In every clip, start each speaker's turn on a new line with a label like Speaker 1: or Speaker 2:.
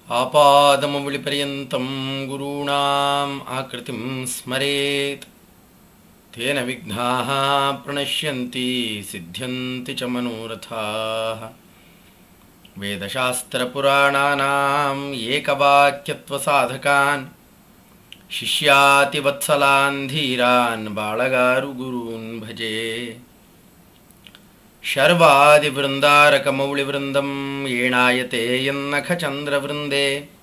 Speaker 1: ಆಪಾದಮೌಳಿಪರ್ಯಂతం ಗುರುಣಾಂ ಆಕೃತಿಂ ಸ್ಮರೇತ್ ತೇನ ವಿಘ್ನಾಃ ಪ್ರಣಶ್ಯಂತಿ ಸಿದ್ಧ್ಯಂತಿ ಚ ಮನೋರಥಾಃ. ವೇದಶಾಸ್ತ್ರಪುರಾಣಾನಾಂ ಏಕವಾಕ್ಯತ್ವಸಾಧಕಾನ್ ಶಿಷ್ಯಾತಿವತ್ಸಲಾನ್ ಧೀರಾನ್ ಬಾಳಗಾರು ಗುರೂನ್ ಭಜೆ. ಶರ್ವಾದಿವೃಂದಾರಕಮೌಳಿವೃಂದಂ ಏಣಾಯತೆ ಯನ್ನಖಚಂದ್ರವೃಂದೇ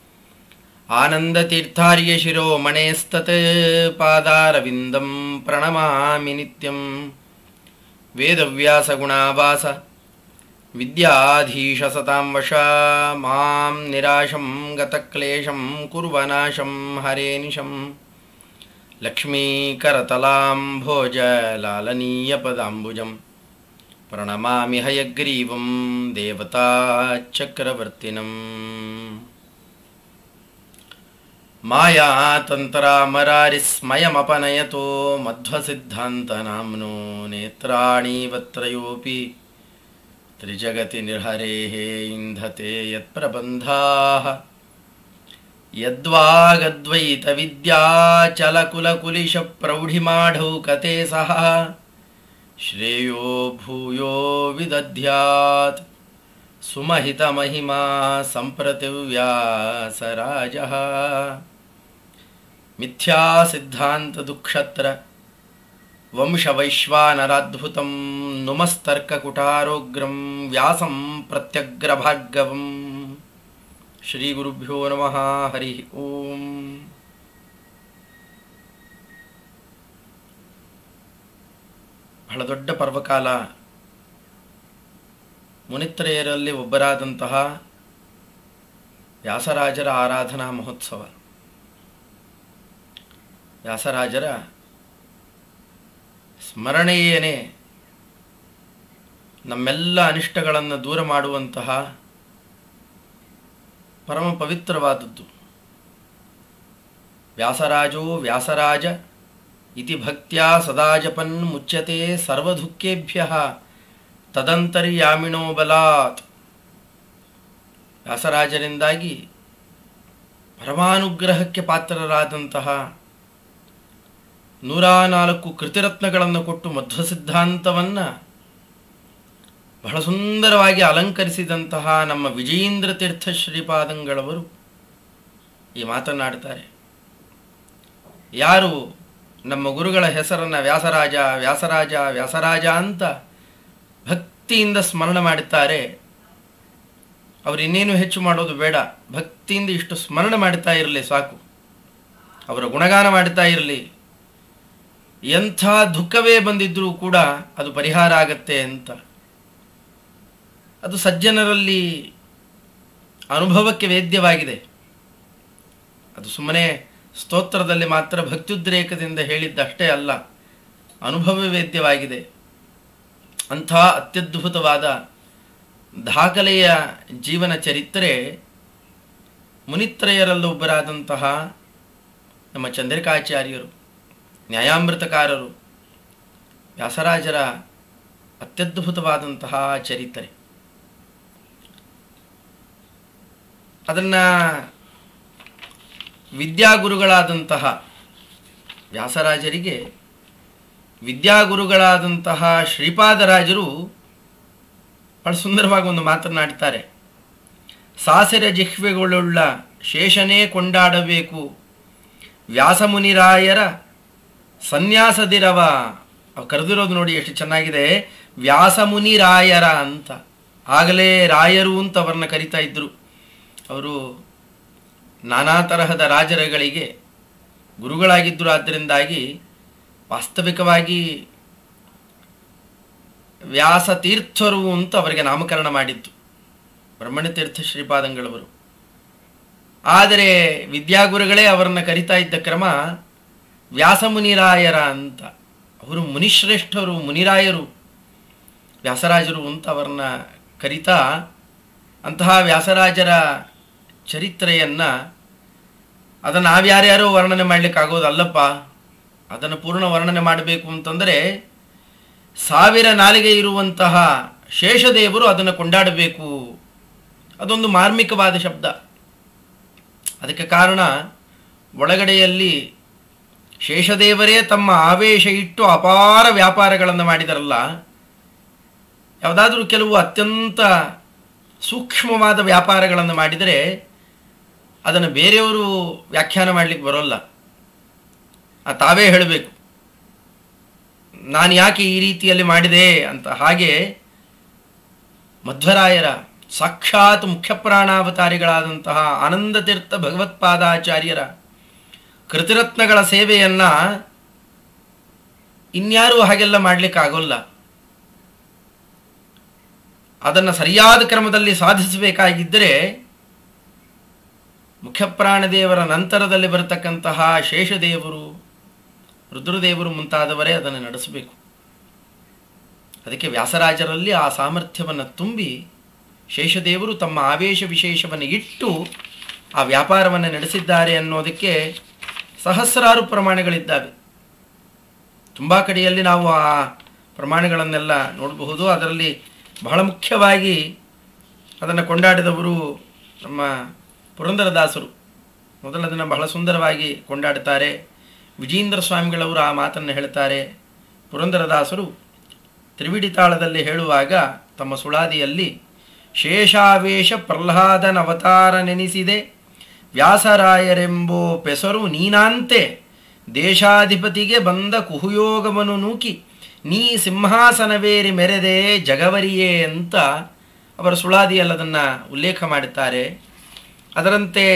Speaker 1: ಆನಂದತೀರ್ಥಾರ್ಯಶಿರೋಮಣೇಸ್ತತ್ ಪಾದಾರವಿಂದಂ ಪ್ರಣಮಾಮಿ ನಿತ್ಯಂ. ವೇದವ್ಯಾಸಗುಣಾವಾಸ ವಿದ್ಯಾಧೀಶ ಸತಾಂ ವಶ ಮಾಂ ನಿರಾಶಂ ಗತಕ್ಲೇಶಂ ಕುರ್ವನಾಶಂ ಹರೇನಿಶಂ. ಲಕ್ಷ್ಮೀಕರತಲಾಂಭೋಜಲಾಲನೀಯಪದಾಂಬುಜಂ ಪ್ರಣಮಾಮಿ ಹಯಗ್ರೀವಂ ದೇವತಾಚಕ್ರವರ್ತಿನಂ. ಮಾಯಾತಂತ್ರಾಮರಾರಿಸ್ಮಯಮಪನಯತೋ ಮಧ್ವಸಿದ್ಧಾಂತನಾಮ್ನೋ ನೇತ್ರಾಣೀವತ್ರಯೋಪಿ ತ್ರಿಜಗತಿ ನಿರ್ಹರೇಃ ಇಂಧತೆ ಯತ್ಪ್ರಬಂಧಾಃ. ಯದ್ವಾಗದ್ವೈತವಿದ್ಯಾಚಲಕುಲಕುಲಿಶಪ್ರೌಢಿಮಾಢೌಕತೆ ಸಹ ಶ್ರೇಯೋ ಭೂಯೋ ವಿದಧ್ಯಾತ್ ಸುಮಹಿತಮಹಿಮಾ ಸಂಪ್ರತಿ ವ್ಯಾಸರಾಜಃ. ಮಿಥ್ಯಾಸಿದ್ಧಾಂತದುಕ್ಷತ್ರ ವಂಶವೈಶ್ವಾನರಾದ್ಭುತಂ ನುಮಸ್ತರ್ಕಕುಟಾರೋಗ್ರಂ ವ್ಯಾಸಂ ಪ್ರತ್ಯಗ್ರಭಾರ್ಗವಂ. ಶ್ರೀ ಗುರುಭ್ಯೋ ನಮಃ. ಹರಿ ಓಂ. ಬಹಳ ದೊಡ್ಡ ಪರ್ವಕಾಲ. ಮುನಿತ್ರಯರಲ್ಲಿ ಒಬ್ಬರಾದಂತಹ ವ್ಯಾಸರಾಜರ ಆರಾಧನಾ ಮಹೋತ್ಸವ. ವ್ಯಾಸರಾಜರ ಸ್ಮರಣೆಯೇನೇ ನಮ್ಮೆಲ್ಲ ಅನಿಷ್ಟಗಳನ್ನು ದೂರ ಮಾಡುವಂತಹ ಪರಮ ಪವಿತ್ರವಾದದ್ದು. ವ್ಯಾಸರಾಜೋ ವ್ಯಾಸರಾಜ ಇತಿ ಭಕ್ತ್ಯಾ ಸದಾ ಜಪನ್ ಮುಚ್ಯತೆ ಸರ್ವದುಃಖೇಭ್ಯಃ ತದಂತರ್ಯಾಮಿಣೋ ಬಲಾತ್. ವ್ಯಾಸರಾಜರಿಂದಾಗಿ ಪರಮಾನುಗ್ರಹಕ್ಕೆ ಪಾತ್ರರಾದಂತಹ 104 ಕೃತಿರತ್ನಗಳನ್ನು ಕೊಟ್ಟು ಮಧ್ವ ಸಿದ್ಧಾಂತವನ್ನು ಬಹಳ ಸುಂದರವಾಗಿ ಅಲಂಕರಿಸಿದಂತಹ ನಮ್ಮ ವಿಜಯೇಂದ್ರ ತೀರ್ಥ ಶ್ರೀಪಾದಂಗಳವರು ಈ ಮಾತನಾಡ್ತಾರೆ. ಯಾರು ನಮ್ಮ ಗುರುಗಳ ಹೆಸರನ್ನು ವ್ಯಾಸರಾಜ ವ್ಯಾಸರಾಜ ವ್ಯಾಸರಾಜ ಅಂತ ಭಕ್ತಿಯಿಂದ ಸ್ಮರಣೆ ಮಾಡುತ್ತಾರೆ, ಅವರು ಇನ್ನೇನು ಹೆಚ್ಚು ಮಾಡೋದು ಬೇಡ. ಭಕ್ತಿಯಿಂದ ಇಷ್ಟು ಸ್ಮರಣೆ ಮಾಡ್ತಾ ಇರಲಿ ಸಾಕು. ಅವರ ಗುಣಗಾನ ಮಾಡ್ತಾ ಇರಲಿ. ಎಂಥ ದುಃಖವೇ ಬಂದಿದ್ರೂ ಕೂಡ ಅದು ಪರಿಹಾರ ಆಗತ್ತೆ ಅಂತ. ಅದು ಸಜ್ಜನರಲ್ಲಿ ಅನುಭವಕ್ಕೆ ವೇದ್ಯವಾಗಿದೆ. ಅದು ಸುಮ್ಮನೆ ಸ್ತೋತ್ರದಲ್ಲಿ ಮಾತ್ರ ಭಕ್ತ್ಯುದ್ರೇಕದಿಂದ ಹೇಳಿದ್ದಷ್ಟೇ ಅಲ್ಲ, ಅನುಭವ ವೇದ್ಯವಾಗಿದೆ. ಅಂಥ ಅತ್ಯದ್ಭುತವಾದ ದಾಖಲೆಯ ಜೀವನ ಚರಿತ್ರೆ ಮುನಿತ್ರಯರಲ್ಲೊಬ್ಬರಾದಂತಹ ನಮ್ಮ ಚಂದ್ರಿಕಾಚಾರ್ಯರು, ನ್ಯಾಯಾಮೃತಕಾರರು, ವ್ಯಾಸರಾಜರ ಅತ್ಯದ್ಭುತವಾದಂತಹ ಚರಿತ್ರೆ. ಅದನ್ನು ವಿದ್ಯಾಗುರುಗಳಾದಂತಹ ವ್ಯಾಸರಾಜರಿಗೆ ವಿದ್ಯಾಗುರುಗಳಾದಂತಹ ಶ್ರೀಪಾದರಾಜರು ಬಹಳ ಸುಂದರವಾಗಿ ಒಂದು ಮಾತನಾಡ್ತಾರೆ. ಸಾಸಿರ ಜಿಹ್ವೆಗಳುಳ್ಳ ಶೇಷನೇ ಕೊಂಡಾಡಬೇಕು ವ್ಯಾಸಮುನಿರಾಯರ ಸನ್ಯಾಸದಿರವ. ಕರೆದಿರೋದು ನೋಡಿ ಎಷ್ಟು ಚೆನ್ನಾಗಿದೆ, ವ್ಯಾಸಮುನಿರಾಯರ ಅಂತ. ಆಗಲೇ ರಾಯರು ಅಂತ ಅವರನ್ನ ಕರಿತಾ ಇದ್ರು. ಅವರು ನಾನಾ ತರಹದ ರಾಜರುಗಳಿಗೆ ಗುರುಗಳಾಗಿದ್ದರು. ಆದ್ದರಿಂದಾಗಿ ವಾಸ್ತವಿಕವಾಗಿ ವ್ಯಾಸತೀರ್ಥರು ಅಂತ ಅವರಿಗೆ ನಾಮಕರಣ ಮಾಡಿದ್ದು ಬ್ರಹ್ಮಣ್ಯತೀರ್ಥ ಶ್ರೀಪಾದಂಗಳವರು. ಆದರೆ ವಿದ್ಯಾಗುರುಗಳೇ ಅವರನ್ನು ಕರಿತಾ ಇದ್ದ ಕ್ರಮ ವ್ಯಾಸಮುನಿರಾಯರ ಅಂತ. ಅವರು ಮುನಿಶ್ರೇಷ್ಠರು, ಮುನಿರಾಯರು, ವ್ಯಾಸರಾಜರು ಅಂತ ಅವರನ್ನ ಕರಿತಾ ಅಂತಹ ವ್ಯಾಸರಾಜರ ಚರಿತ್ರೆಯನ್ನು ಅದನ್ನು ನಾವ್ಯಾರ್ಯಾರೋ ವರ್ಣನೆ ಮಾಡಲಿಕ್ಕಾಗೋದಲ್ಲಪ್ಪ. ಅದನ್ನು ಪೂರ್ಣ ವರ್ಣನೆ ಮಾಡಬೇಕು ಅಂತಂದರೆ 1000 ನಾಲಿಗೆ ಇರುವಂತಹ ಶೇಷದೇವರು ಅದನ್ನು ಕೊಂಡಾಡಬೇಕು. ಅದೊಂದು ಮಾರ್ಮಿಕವಾದ ಶಬ್ದ. ಅದಕ್ಕೆ ಕಾರಣ ಒಳಗಡೆಯಲ್ಲಿ ಶೇಷದೇವರೇ ತಮ್ಮ ಆವೇಶ ಇಟ್ಟು ಅಪಾರ ವ್ಯಾಪಾರಗಳನ್ನು ಮಾಡಿದರಲ್ಲ. ಯಾವುದಾದ್ರೂ ಕೆಲವು ಅತ್ಯಂತ ಸೂಕ್ಷ್ಮವಾದ ವ್ಯಾಪಾರಗಳನ್ನು ಮಾಡಿದರೆ ಅದನ್ನು ಬೇರೆಯವರು ವ್ಯಾಖ್ಯಾನ ಮಾಡಲಿಕ್ಕೆ ಬರೋಲ್ಲ. ತಾವೇ ಹೇಳಬೇಕು, ನಾನು ಯಾಕೆ ಈ ರೀತಿಯಲ್ಲಿ ಮಾಡಿದೆ ಅಂತ. ಹಾಗೆ ಮಧ್ವರಾಯರ ಸಾಕ್ಷಾತ್ ಮುಖ್ಯಪ್ರಾಣಾವತಾರಿಗಳಾದಂತಹ ಆನಂದತೀರ್ಥ ಭಗವತ್ಪಾದಾಚಾರ್ಯರ ಕೃತಿರತ್ನಗಳ ಸೇವೆಯನ್ನು ಇನ್ಯಾರೂ ಹಾಗೆಲ್ಲ ಮಾಡಲಿಕ್ಕಾಗೋಲ್ಲ. ಅದನ್ನು ಸರಿಯಾದ ಕ್ರಮದಲ್ಲಿ ಸಾಧಿಸಬೇಕಾಗಿದ್ದರೆ ಮುಖ್ಯಪ್ರಾಣದೇವರ ನಂತರದಲ್ಲಿ ಬರತಕ್ಕಂತಹ ಶೇಷದೇವರು, ರುದ್ರದೇವರು ಮುಂತಾದವರೇ ಅದನ್ನು ನಡೆಸಬೇಕು. ಅದಕ್ಕೆ ವ್ಯಾಸರಾಜರಲ್ಲಿ ಆ ಸಾಮರ್ಥ್ಯವನ್ನು ತುಂಬಿ ಶೇಷದೇವರು ತಮ್ಮ ಆವೇಶ ವಿಶೇಷವನ್ನು ಇಟ್ಟು ಆ ವ್ಯಾಪಾರವನ್ನು ನಡೆಸಿದ್ದಾರೆ ಅನ್ನೋದಕ್ಕೆ ಸಹಸ್ರಾರು ಪ್ರಮಾಣಗಳಿದ್ದಾವೆ. ತುಂಬ ಕಡೆಯಲ್ಲಿ ನಾವು ಆ ಪ್ರಮಾಣಗಳನ್ನೆಲ್ಲ ನೋಡಬಹುದು. ಅದರಲ್ಲಿ ಬಹಳ ಮುಖ್ಯವಾಗಿ ಅದನ್ನು ಕೊಂಡಾಡಿದವರು ನಮ್ಮ ಪುರಂದರದಾಸರು. ಮೊದಲದನ್ನು ಬಹಳ ಸುಂದರವಾಗಿ ಕೊಂಡಾಡುತ್ತಾರೆ. ವಿಜೇಂದ್ರ ಸ್ವಾಮಿಗಳವರು ಆ ಮಾತನ್ನು ಹೇಳ್ತಾರೆ. ಪುರಂದರದಾಸರು ತ್ರಿವಿಡಿ ತಾಳದಲ್ಲಿ ಹೇಳುವಾಗ ತಮ್ಮ ಸುಳಾದಿಯಲ್ಲಿ ಶೇಷಾವೇಶ ಪ್ರಹ್ಲಾದನ ಅವತಾರ ನೆನೆಸಿದೆ ವ್ಯಾಸರಾಯರೆಂಬೋ ಪೆಸರು ನೀನಾಂತೆ ದೇಶಾಧಿಪತಿಗೆ ಬಂದ ಕುಹುಯೋಗವನ್ನು ನೂಕಿ ನೀ ಸಿಂಹಾಸನವೇರಿ ಮೆರೆದೆ ಜಗವರಿಯೇ ಅಂತ ಅವರ ಸುಳಾದಿಯಲ್ಲದನ್ನು ಉಲ್ಲೇಖ ಮಾಡುತ್ತಾರೆ. ಅದರಂತೆ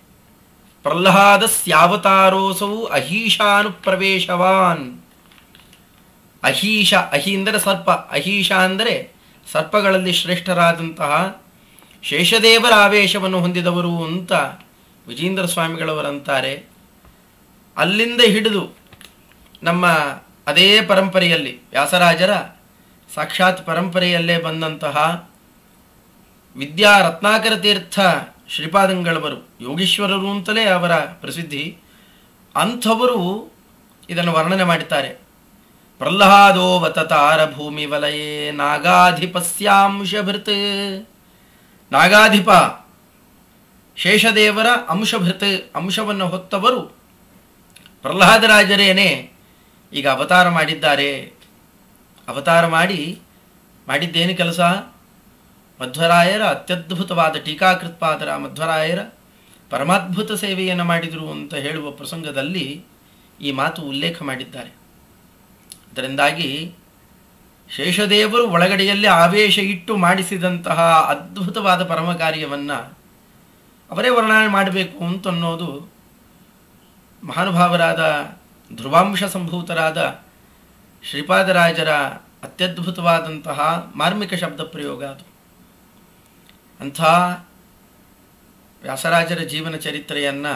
Speaker 1: ಪ್ರಹ್ಲಾದಸ್ಯಾವತಾರೋಸೌ ಅಹೀಶಾನುಪ್ರವೇಶವಾನ್. ಅಹೀಶ, ಅಹಿ ಅಂದರೆ ಸರ್ಪ, ಅಹೀಶ ಅಂದರೆ ಸರ್ಪಗಳಲ್ಲಿ ಶ್ರೇಷ್ಠರಾದಂತಹ ಶೇಷದೇವರ ಆವೇಶವನ್ನು ಹೊಂದಿದವರು ಅಂತ ವಿಜೇಂದ್ರ ಸ್ವಾಮಿಗಳವರಂತಾರೆ. ಅಲ್ಲಿಂದ ಹಿಡಿದು ನಮ್ಮ ಅದೇ ಪರಂಪರೆಯಲ್ಲಿ ವ್ಯಾಸರಾಜರ ಸಾಕ್ಷಾತ್ ಪರಂಪರೆಯಲ್ಲೇ ಬಂದಂತಹ ವಿದ್ಯಾ ರತ್ನಾಕರ ತೀರ್ಥ ಶ್ರೀಪಾದಂಗಳವರು, ಯೋಗೀಶ್ವರರು ಅಂತಲೇ ಅವರ ಪ್ರಸಿದ್ಧಿ, ಅಂಥವರು ಇದನ್ನು ವರ್ಣನೆ ಮಾಡುತ್ತಾರೆ. ಪ್ರಹ್ಲಾದೋ ವತತಾರ ಭೂಮಿ ವಲಯೇ ನಾಗಾಧಿಪಸ್ಯಾಂಶಭೃತ್. ನಾಗಾಧಿಪ ಶೇಷದೇವರ ಅಂಶಭೃತ್, ಅಂಶವನ್ನು ಹೊತ್ತವರು ಪ್ರಹ್ಲಾದರಾಜರೇನೆ ಈಗ ಅವತಾರ ಮಾಡಿದ್ದಾರೆ. ಅವತಾರ ಮಾಡಿದ್ದೇನು ಕೆಲಸ? ಮಧ್ವರಾಯರ ಅತ್ಯದ್ಭುತವಾದ ಟೀಕಾಕೃತ್ಪಾದರ ಮಧ್ವರಾಯರ ಪರಮಾದ್ಭುತ ಸೇವೆಯನ್ನು ಮಾಡಿದರು ಅಂತ ಹೇಳುವ ಪ್ರಸಂಗದಲ್ಲಿ ಈ ಮಾತು ಉಲ್ಲೇಖ ಮಾಡಿದ್ದಾರೆ. ಅದರಿಂದಾಗಿ ಶೇಷದೇವರು ಒಳಗಡೆಯಲ್ಲಿ ಆವೇಶ ಇಟ್ಟು ಮಾಡಿಸಿದಂತಹ ಅದ್ಭುತವಾದ ಪರಮ ಕಾರ್ಯವನ್ನು ಅವರೇ ವರ್ಣನೆ ಮಾಡಬೇಕು ಅಂತನ್ನೋದು ಮಹಾನುಭಾವರಾದ ಧ್ರುವಾಂಶ ಸಂಭೂತರಾದ ಶ್ರೀಪಾದರಾಜರ ಅತ್ಯದ್ಭುತವಾದಂತಹ ಮಾರ್ಮಿಕ ಶಬ್ದ ಪ್ರಯೋಗ. ಅದು ಅಂಥ ವ್ಯಾಸರಾಜರ ಜೀವನ ಚರಿತ್ರೆಯನ್ನು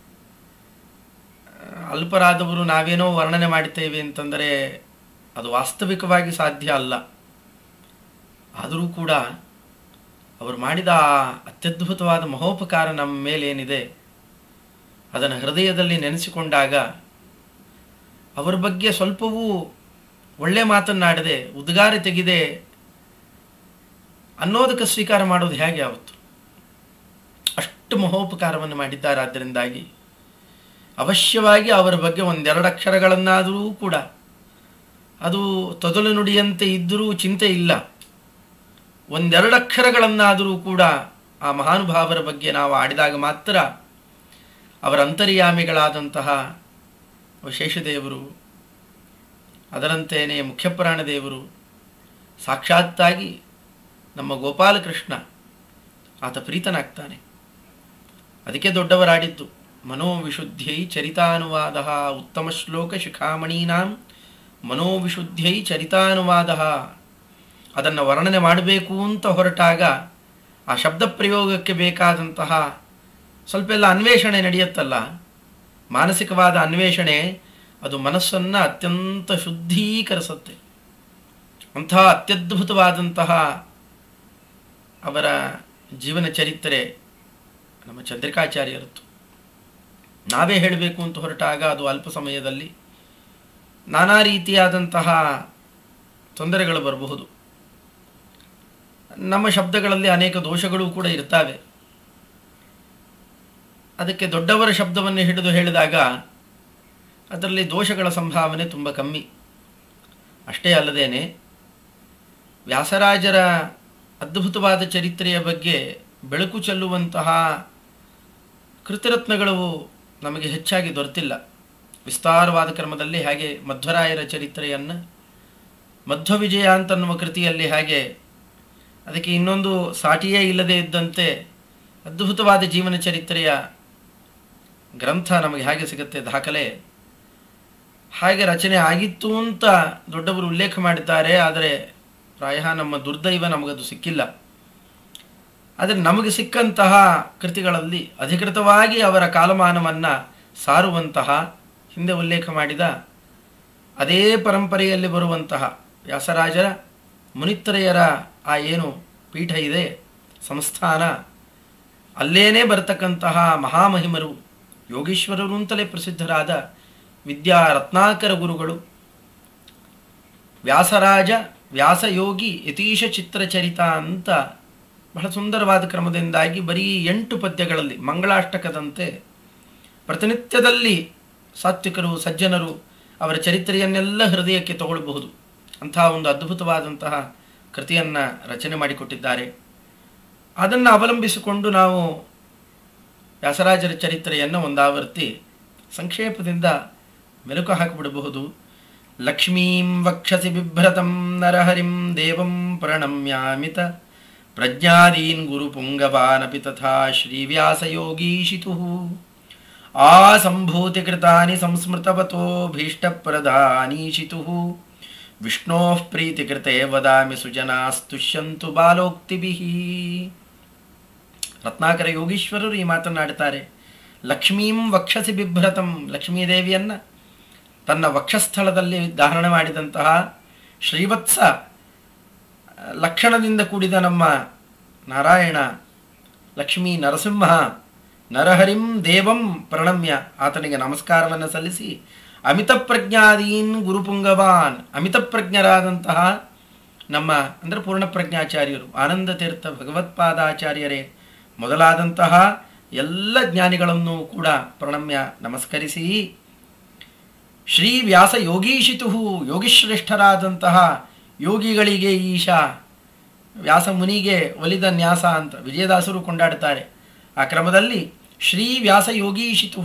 Speaker 1: ಅಲ್ಪರಾದವರು ನಾವೇನೋ ವರ್ಣನೆ ಮಾಡುತ್ತೇವೆ ಅಂತಂದರೆ ಅದು ವಾಸ್ತವಿಕವಾಗಿ ಸಾಧ್ಯ ಅಲ್ಲ. ಆದರೂ ಕೂಡ ಅವರು ಮಾಡಿದ ಅತ್ಯದ್ಭುತವಾದ ಮಹೋಪಕಾರ ನಮ್ಮ ಮೇಲೇನಿದೆ ಅದನ್ನು ಹೃದಯದಲ್ಲಿ ನೆನೆಸಿಕೊಂಡಾಗ ಅವರ ಬಗ್ಗೆ ಸ್ವಲ್ಪವೂ ಒಳ್ಳೆ ಮಾತನ್ನಾಡದೆ ಉದ್ಗಾರ ತೆಗೆದೆ ಅನ್ನೋದಕ್ಕೆ ಸ್ವೀಕಾರ ಮಾಡೋದು ಹೇಗೆ ಆವತ್ತು? ಅಷ್ಟು ಮಹೋಪಕಾರವನ್ನು ಮಾಡಿದ್ದಾರೆ. ಆದ್ದರಿಂದಾಗಿ ಅವಶ್ಯವಾಗಿ ಅವರ ಬಗ್ಗೆ ಒಂದೆರಡು ಅಕ್ಷರಗಳನ್ನಾದರೂ ಕೂಡ, ಅದು ತೊದಲು ನುಡಿಯಂತೆ ಇದ್ದರೂ ಚಿಂತೆ ಇಲ್ಲ, ಒಂದೆರಡು ಅಕ್ಷರಗಳನ್ನಾದರೂ ಕೂಡ ಆ ಮಹಾನುಭಾವರ ಬಗ್ಗೆ ನಾವು ಆಡಿದಾಗ ಮಾತ್ರ ಅವರ ಅಂತರ್ಯಾಮಿಗಳಾದಂತಹ ಶೇಷದೇವರು, ಅದರಂತೆಯೇ ಮುಖ್ಯಪ್ರಾಣದೇವರು, ಸಾಕ್ಷಾತ್ತಾಗಿ ನಮ್ಮ ಗೋಪಾಲಕೃಷ್ಣ ಆತ ಪ್ರೀತನಾಗ್ತಾನೆ. ಅದಕ್ಕೆ ದೊಡ್ಡವರಾಡಿದ್ದು ಮನೋವಿಶುದ್ಧೈ ಚರಿತಾನುವಾದ ಉತ್ತಮ ಶ್ಲೋಕ ಶಿಖಾಮಣೀನಾಂ ಮನೋವಿಶುದ್ಧೈ ಚರಿತಾನುವಾದ. ಅದನ್ನು ವರ್ಣನೆ ಮಾಡಬೇಕು ಅಂತ ಹೊರಟಾಗ ಆ ಶಬ್ದ ಪ್ರಯೋಗಕ್ಕೆ ಬೇಕಾದಂತಹ ಸ್ವಲ್ಪ ಎಲ್ಲ ಅನ್ವೇಷಣೆ ನಡೆಯುತ್ತಲ್ಲ, ಮಾನಸಿಕವಾದ ಅನ್ವೇಷಣೆ, ಅದು ಮನಸ್ಸನ್ನು ಅತ್ಯಂತ ಶುದ್ಧೀಕರಿಸುತ್ತೆ. ಅಂಥ ಅತ್ಯದ್ಭುತವಾದಂತಹ ಅವರ ಜೀವನ ಚರಿತ್ರೆ ನಮ್ಮ ಚಂದ್ರಿಕಾಚಾರ್ಯರದ್ದು. ನಾವೇ ಹೇಳಬೇಕು ಅಂತ ಹೊರಟಾಗ ಅದು ಅಲ್ಪ ಸಮಯದಲ್ಲಿ ನಾನಾ ರೀತಿಯಾದಂತಹ ತೊಂದರೆಗಳು ಬರಬಹುದು. ನಮ್ಮ ಶಬ್ದಗಳಲ್ಲಿ ಅನೇಕ ದೋಷಗಳು ಕೂಡ ಇರ್ತವೆ. ಅದಕ್ಕೆ ದೊಡ್ಡವರ ಶಬ್ದವನ್ನು ಹಿಡಿದು ಹೇಳಿದಾಗ ಅದರಲ್ಲಿ ದೋಷಗಳ ಸಂಭಾವನೆ ತುಂಬ ಕಮ್ಮಿ. ಅಷ್ಟೇ ಅಲ್ಲದೇನೆ ವ್ಯಾಸರಾಜರ ಅದ್ಭುತವಾದ ಚರಿತ್ರೆಯ ಬಗ್ಗೆ ಬೆಳಕು ಚೆಲ್ಲುವಂತಹ ಕೃತಿರತ್ನಗಳು ನಮಗೆ ಹೆಚ್ಚಾಗಿ ದೊರೆತಿಲ್ಲ. ವಿಸ್ತಾರವಾದ ಕ್ರಮದಲ್ಲಿ ಹಾಗೆ ಮಧ್ವರಾಯರ ಚರಿತ್ರೆಯನ್ನು ಮಧ್ವವಿಜಯ ಅಂತನ್ನುವ ಕೃತಿಯಲ್ಲಿ ಹಾಗೆ ಅದಕ್ಕೆ ಇನ್ನೊಂದು ಸಾಟಿಯೇ ಇಲ್ಲದೇ ಇದ್ದಂತೆ ಅದ್ಭುತವಾದ ಜೀವನ ಚರಿತ್ರೆಯ ಗ್ರಂಥ ನಮಗೆ ಹಾಗೆ ಸಿಗುತ್ತೆ, ದಾಖಲೆ ಹಾಗೆ ರಚನೆ ಆಗಿತ್ತು ಅಂತ ದೊಡ್ಡವರು ಉಲ್ಲೇಖ ಮಾಡಿದ್ದಾರೆ. ಆದರೆ ಪ್ರಾಯ ನಮ್ಮ ದುರ್ದೈವ ನಮಗದು ಸಿಕ್ಕಿಲ್ಲ. ಆದರೆ ನಮಗೆ ಸಿಕ್ಕಂತಹ ಕೃತಿಗಳಲ್ಲಿ ಅಧಿಕೃತವಾಗಿ ಅವರ ಕಾಲಮಾನವನ್ನು ಸಾರುವಂತಹ ಹಿಂದೆ ಉಲ್ಲೇಖ ಮಾಡಿದ ಅದೇ ಪರಂಪರೆಯಲ್ಲಿ ಬರುವಂತಹ ವ್ಯಾಸರಾಜರ ಮುನಿತ್ರಯರ ಆ ಏನು ಪೀಠ ಇದೆ, ಸಂಸ್ಥಾನ, ಅಲ್ಲೇನೇ ಬರತಕ್ಕಂತಹ ಮಹಾಮಹಿಮರು ಯೋಗೀಶ್ವರರು ಅಂತಲೇ ಪ್ರಸಿದ್ಧರಾದ ವಿದ್ಯಾ ರತ್ನಾಕರ ಗುರುಗಳು ವ್ಯಾಸರಾಜ ವ್ಯಾಸಯೋಗಿ ಯತೀಶ ಚಿತ್ರಚರಿತ ಅಂತ ಬಹಳ ಸುಂದರವಾದ ಕ್ರಮದಿಂದಾಗಿ ಬರೀ 8 ಪದ್ಯಗಳಲ್ಲಿ ಮಂಗಳಾಷ್ಟಕದಂತೆ ಪ್ರತಿನಿತ್ಯದಲ್ಲಿ ಸಾತ್ವಿಕರು ಸಜ್ಜನರು ಅವರ ಚರಿತ್ರೆಯನ್ನೆಲ್ಲ ಹೃದಯಕ್ಕೆ ತಗೊಳ್ಳಬಹುದು ಅಂತಹ ಒಂದು ಅದ್ಭುತವಾದಂತಹ ಕೃತಿಯನ್ನು ರಚನೆ ಮಾಡಿಕೊಟ್ಟಿದ್ದಾರೆ. ಅದನ್ನು ಅವಲಂಬಿಸಿಕೊಂಡು ನಾವು ವ್ಯಾಸರಾಜರ ಚರಿತ್ರೆಯನ್ನು ಒಂದಾವರ್ತಿ ಸಂಕ್ಷೇಪದಿಂದ ಮೆಲುಕು ಹಾಕಿಬಿಡಬಹುದು. ಲಕ್ಷ್ಮೀಂ ವಕ್ಷಸಿ ಬಿಭ್ರತಂ ನರಹರಿಂ ದೇವಂ ಪ್ರಣಮ್ಯಾಮಿತ ಪ್ರಜ್ಞಾದೀನ್ ಗುರುಪುಂಗವಾನಪಿ ತಥಾ ಶ್ರೀವ್ಯಾಸಯೋಗೀಶಿತುಃ ಆಸಂಭೂತಿಕೃತಾನಿ ಸಂಸ್ಮೃತವತೋ ಭೀಷ್ಟಪ್ರದಾನೀಶಿತುಃ ವಿಷ್ಣೋಃ ಪ್ರೀತಿಕೃತೆ ವದಾಮಿ ಸುಜನಾಸ್ತುಷ್ಯಂತು ಬಾಲೋಕ್ತಿಭಿಃ. ರತ್ನಾಕರ ಯೋಗೀಶ್ವರರು ಈ ಮಾತನಾಡುತ್ತಾರೆ. ಲಕ್ಷ್ಮೀಂ ವಕ್ಷಸಿ ಬಿಭ್ರತಂ, ಲಕ್ಷ್ಮೀದೇವಿಯನ್ನು ತನ್ನ ವಕ್ಷಸ್ಥಳದಲ್ಲಿ ಧಾರಣೆ ಮಾಡಿದಂತಹ ಶ್ರೀವತ್ಸ ಲಕ್ಷಣದಿಂದ ಕೂಡಿದ ನಮ್ಮ ನಾರಾಯಣ ಲಕ್ಷ್ಮೀ ನರಸಿಂಹ ನರಹರಿಂ ದೇವಂ ಪ್ರಣಮ್ಯ, ಆತನಿಗೆ ನಮಸ್ಕಾರವನ್ನು ಸಲ್ಲಿಸಿ ಅಮಿತ ಪ್ರಜ್ಞಾದೀನ್ ಗುರುಪುಂಗವಾನ್, ಅಮಿತ ಪ್ರಜ್ಞರಾದಂತಹ ನಮ್ಮ ಅಂದರೆ ಪೂರ್ಣಪ್ರಜ್ಞಾಚಾರ್ಯರು ಆನಂದ ತೀರ್ಥ ಭಗವತ್ಪಾದಾಚಾರ್ಯರೇ ಮೊದಲಾದಂತಹ ಎಲ್ಲ ಜ್ಞಾನಿಗಳನ್ನು ಕೂಡ ಪ್ರಣಮ್ಯ ನಮಸ್ಕರಿಸಿ ಶ್ರೀ ವ್ಯಾಸ ಯೋಗೀಶಿತು, ಯೋಗಿಶ್ರೇಷ್ಠರಾದಂತಹ ಯೋಗಿಗಳಿಗೆ ಈಶಾ, ವ್ಯಾಸ ಮುನಿಗೆ ಒಲಿದ ನ್ಯಾಸ ಅಂತ ವಿಜಯದಾಸರು ಕೊಂಡಾಡುತ್ತಾರೆ. ಆ ಕ್ರಮದಲ್ಲಿ ಶ್ರೀ ವ್ಯಾಸ ಯೋಗೀಶಿತು,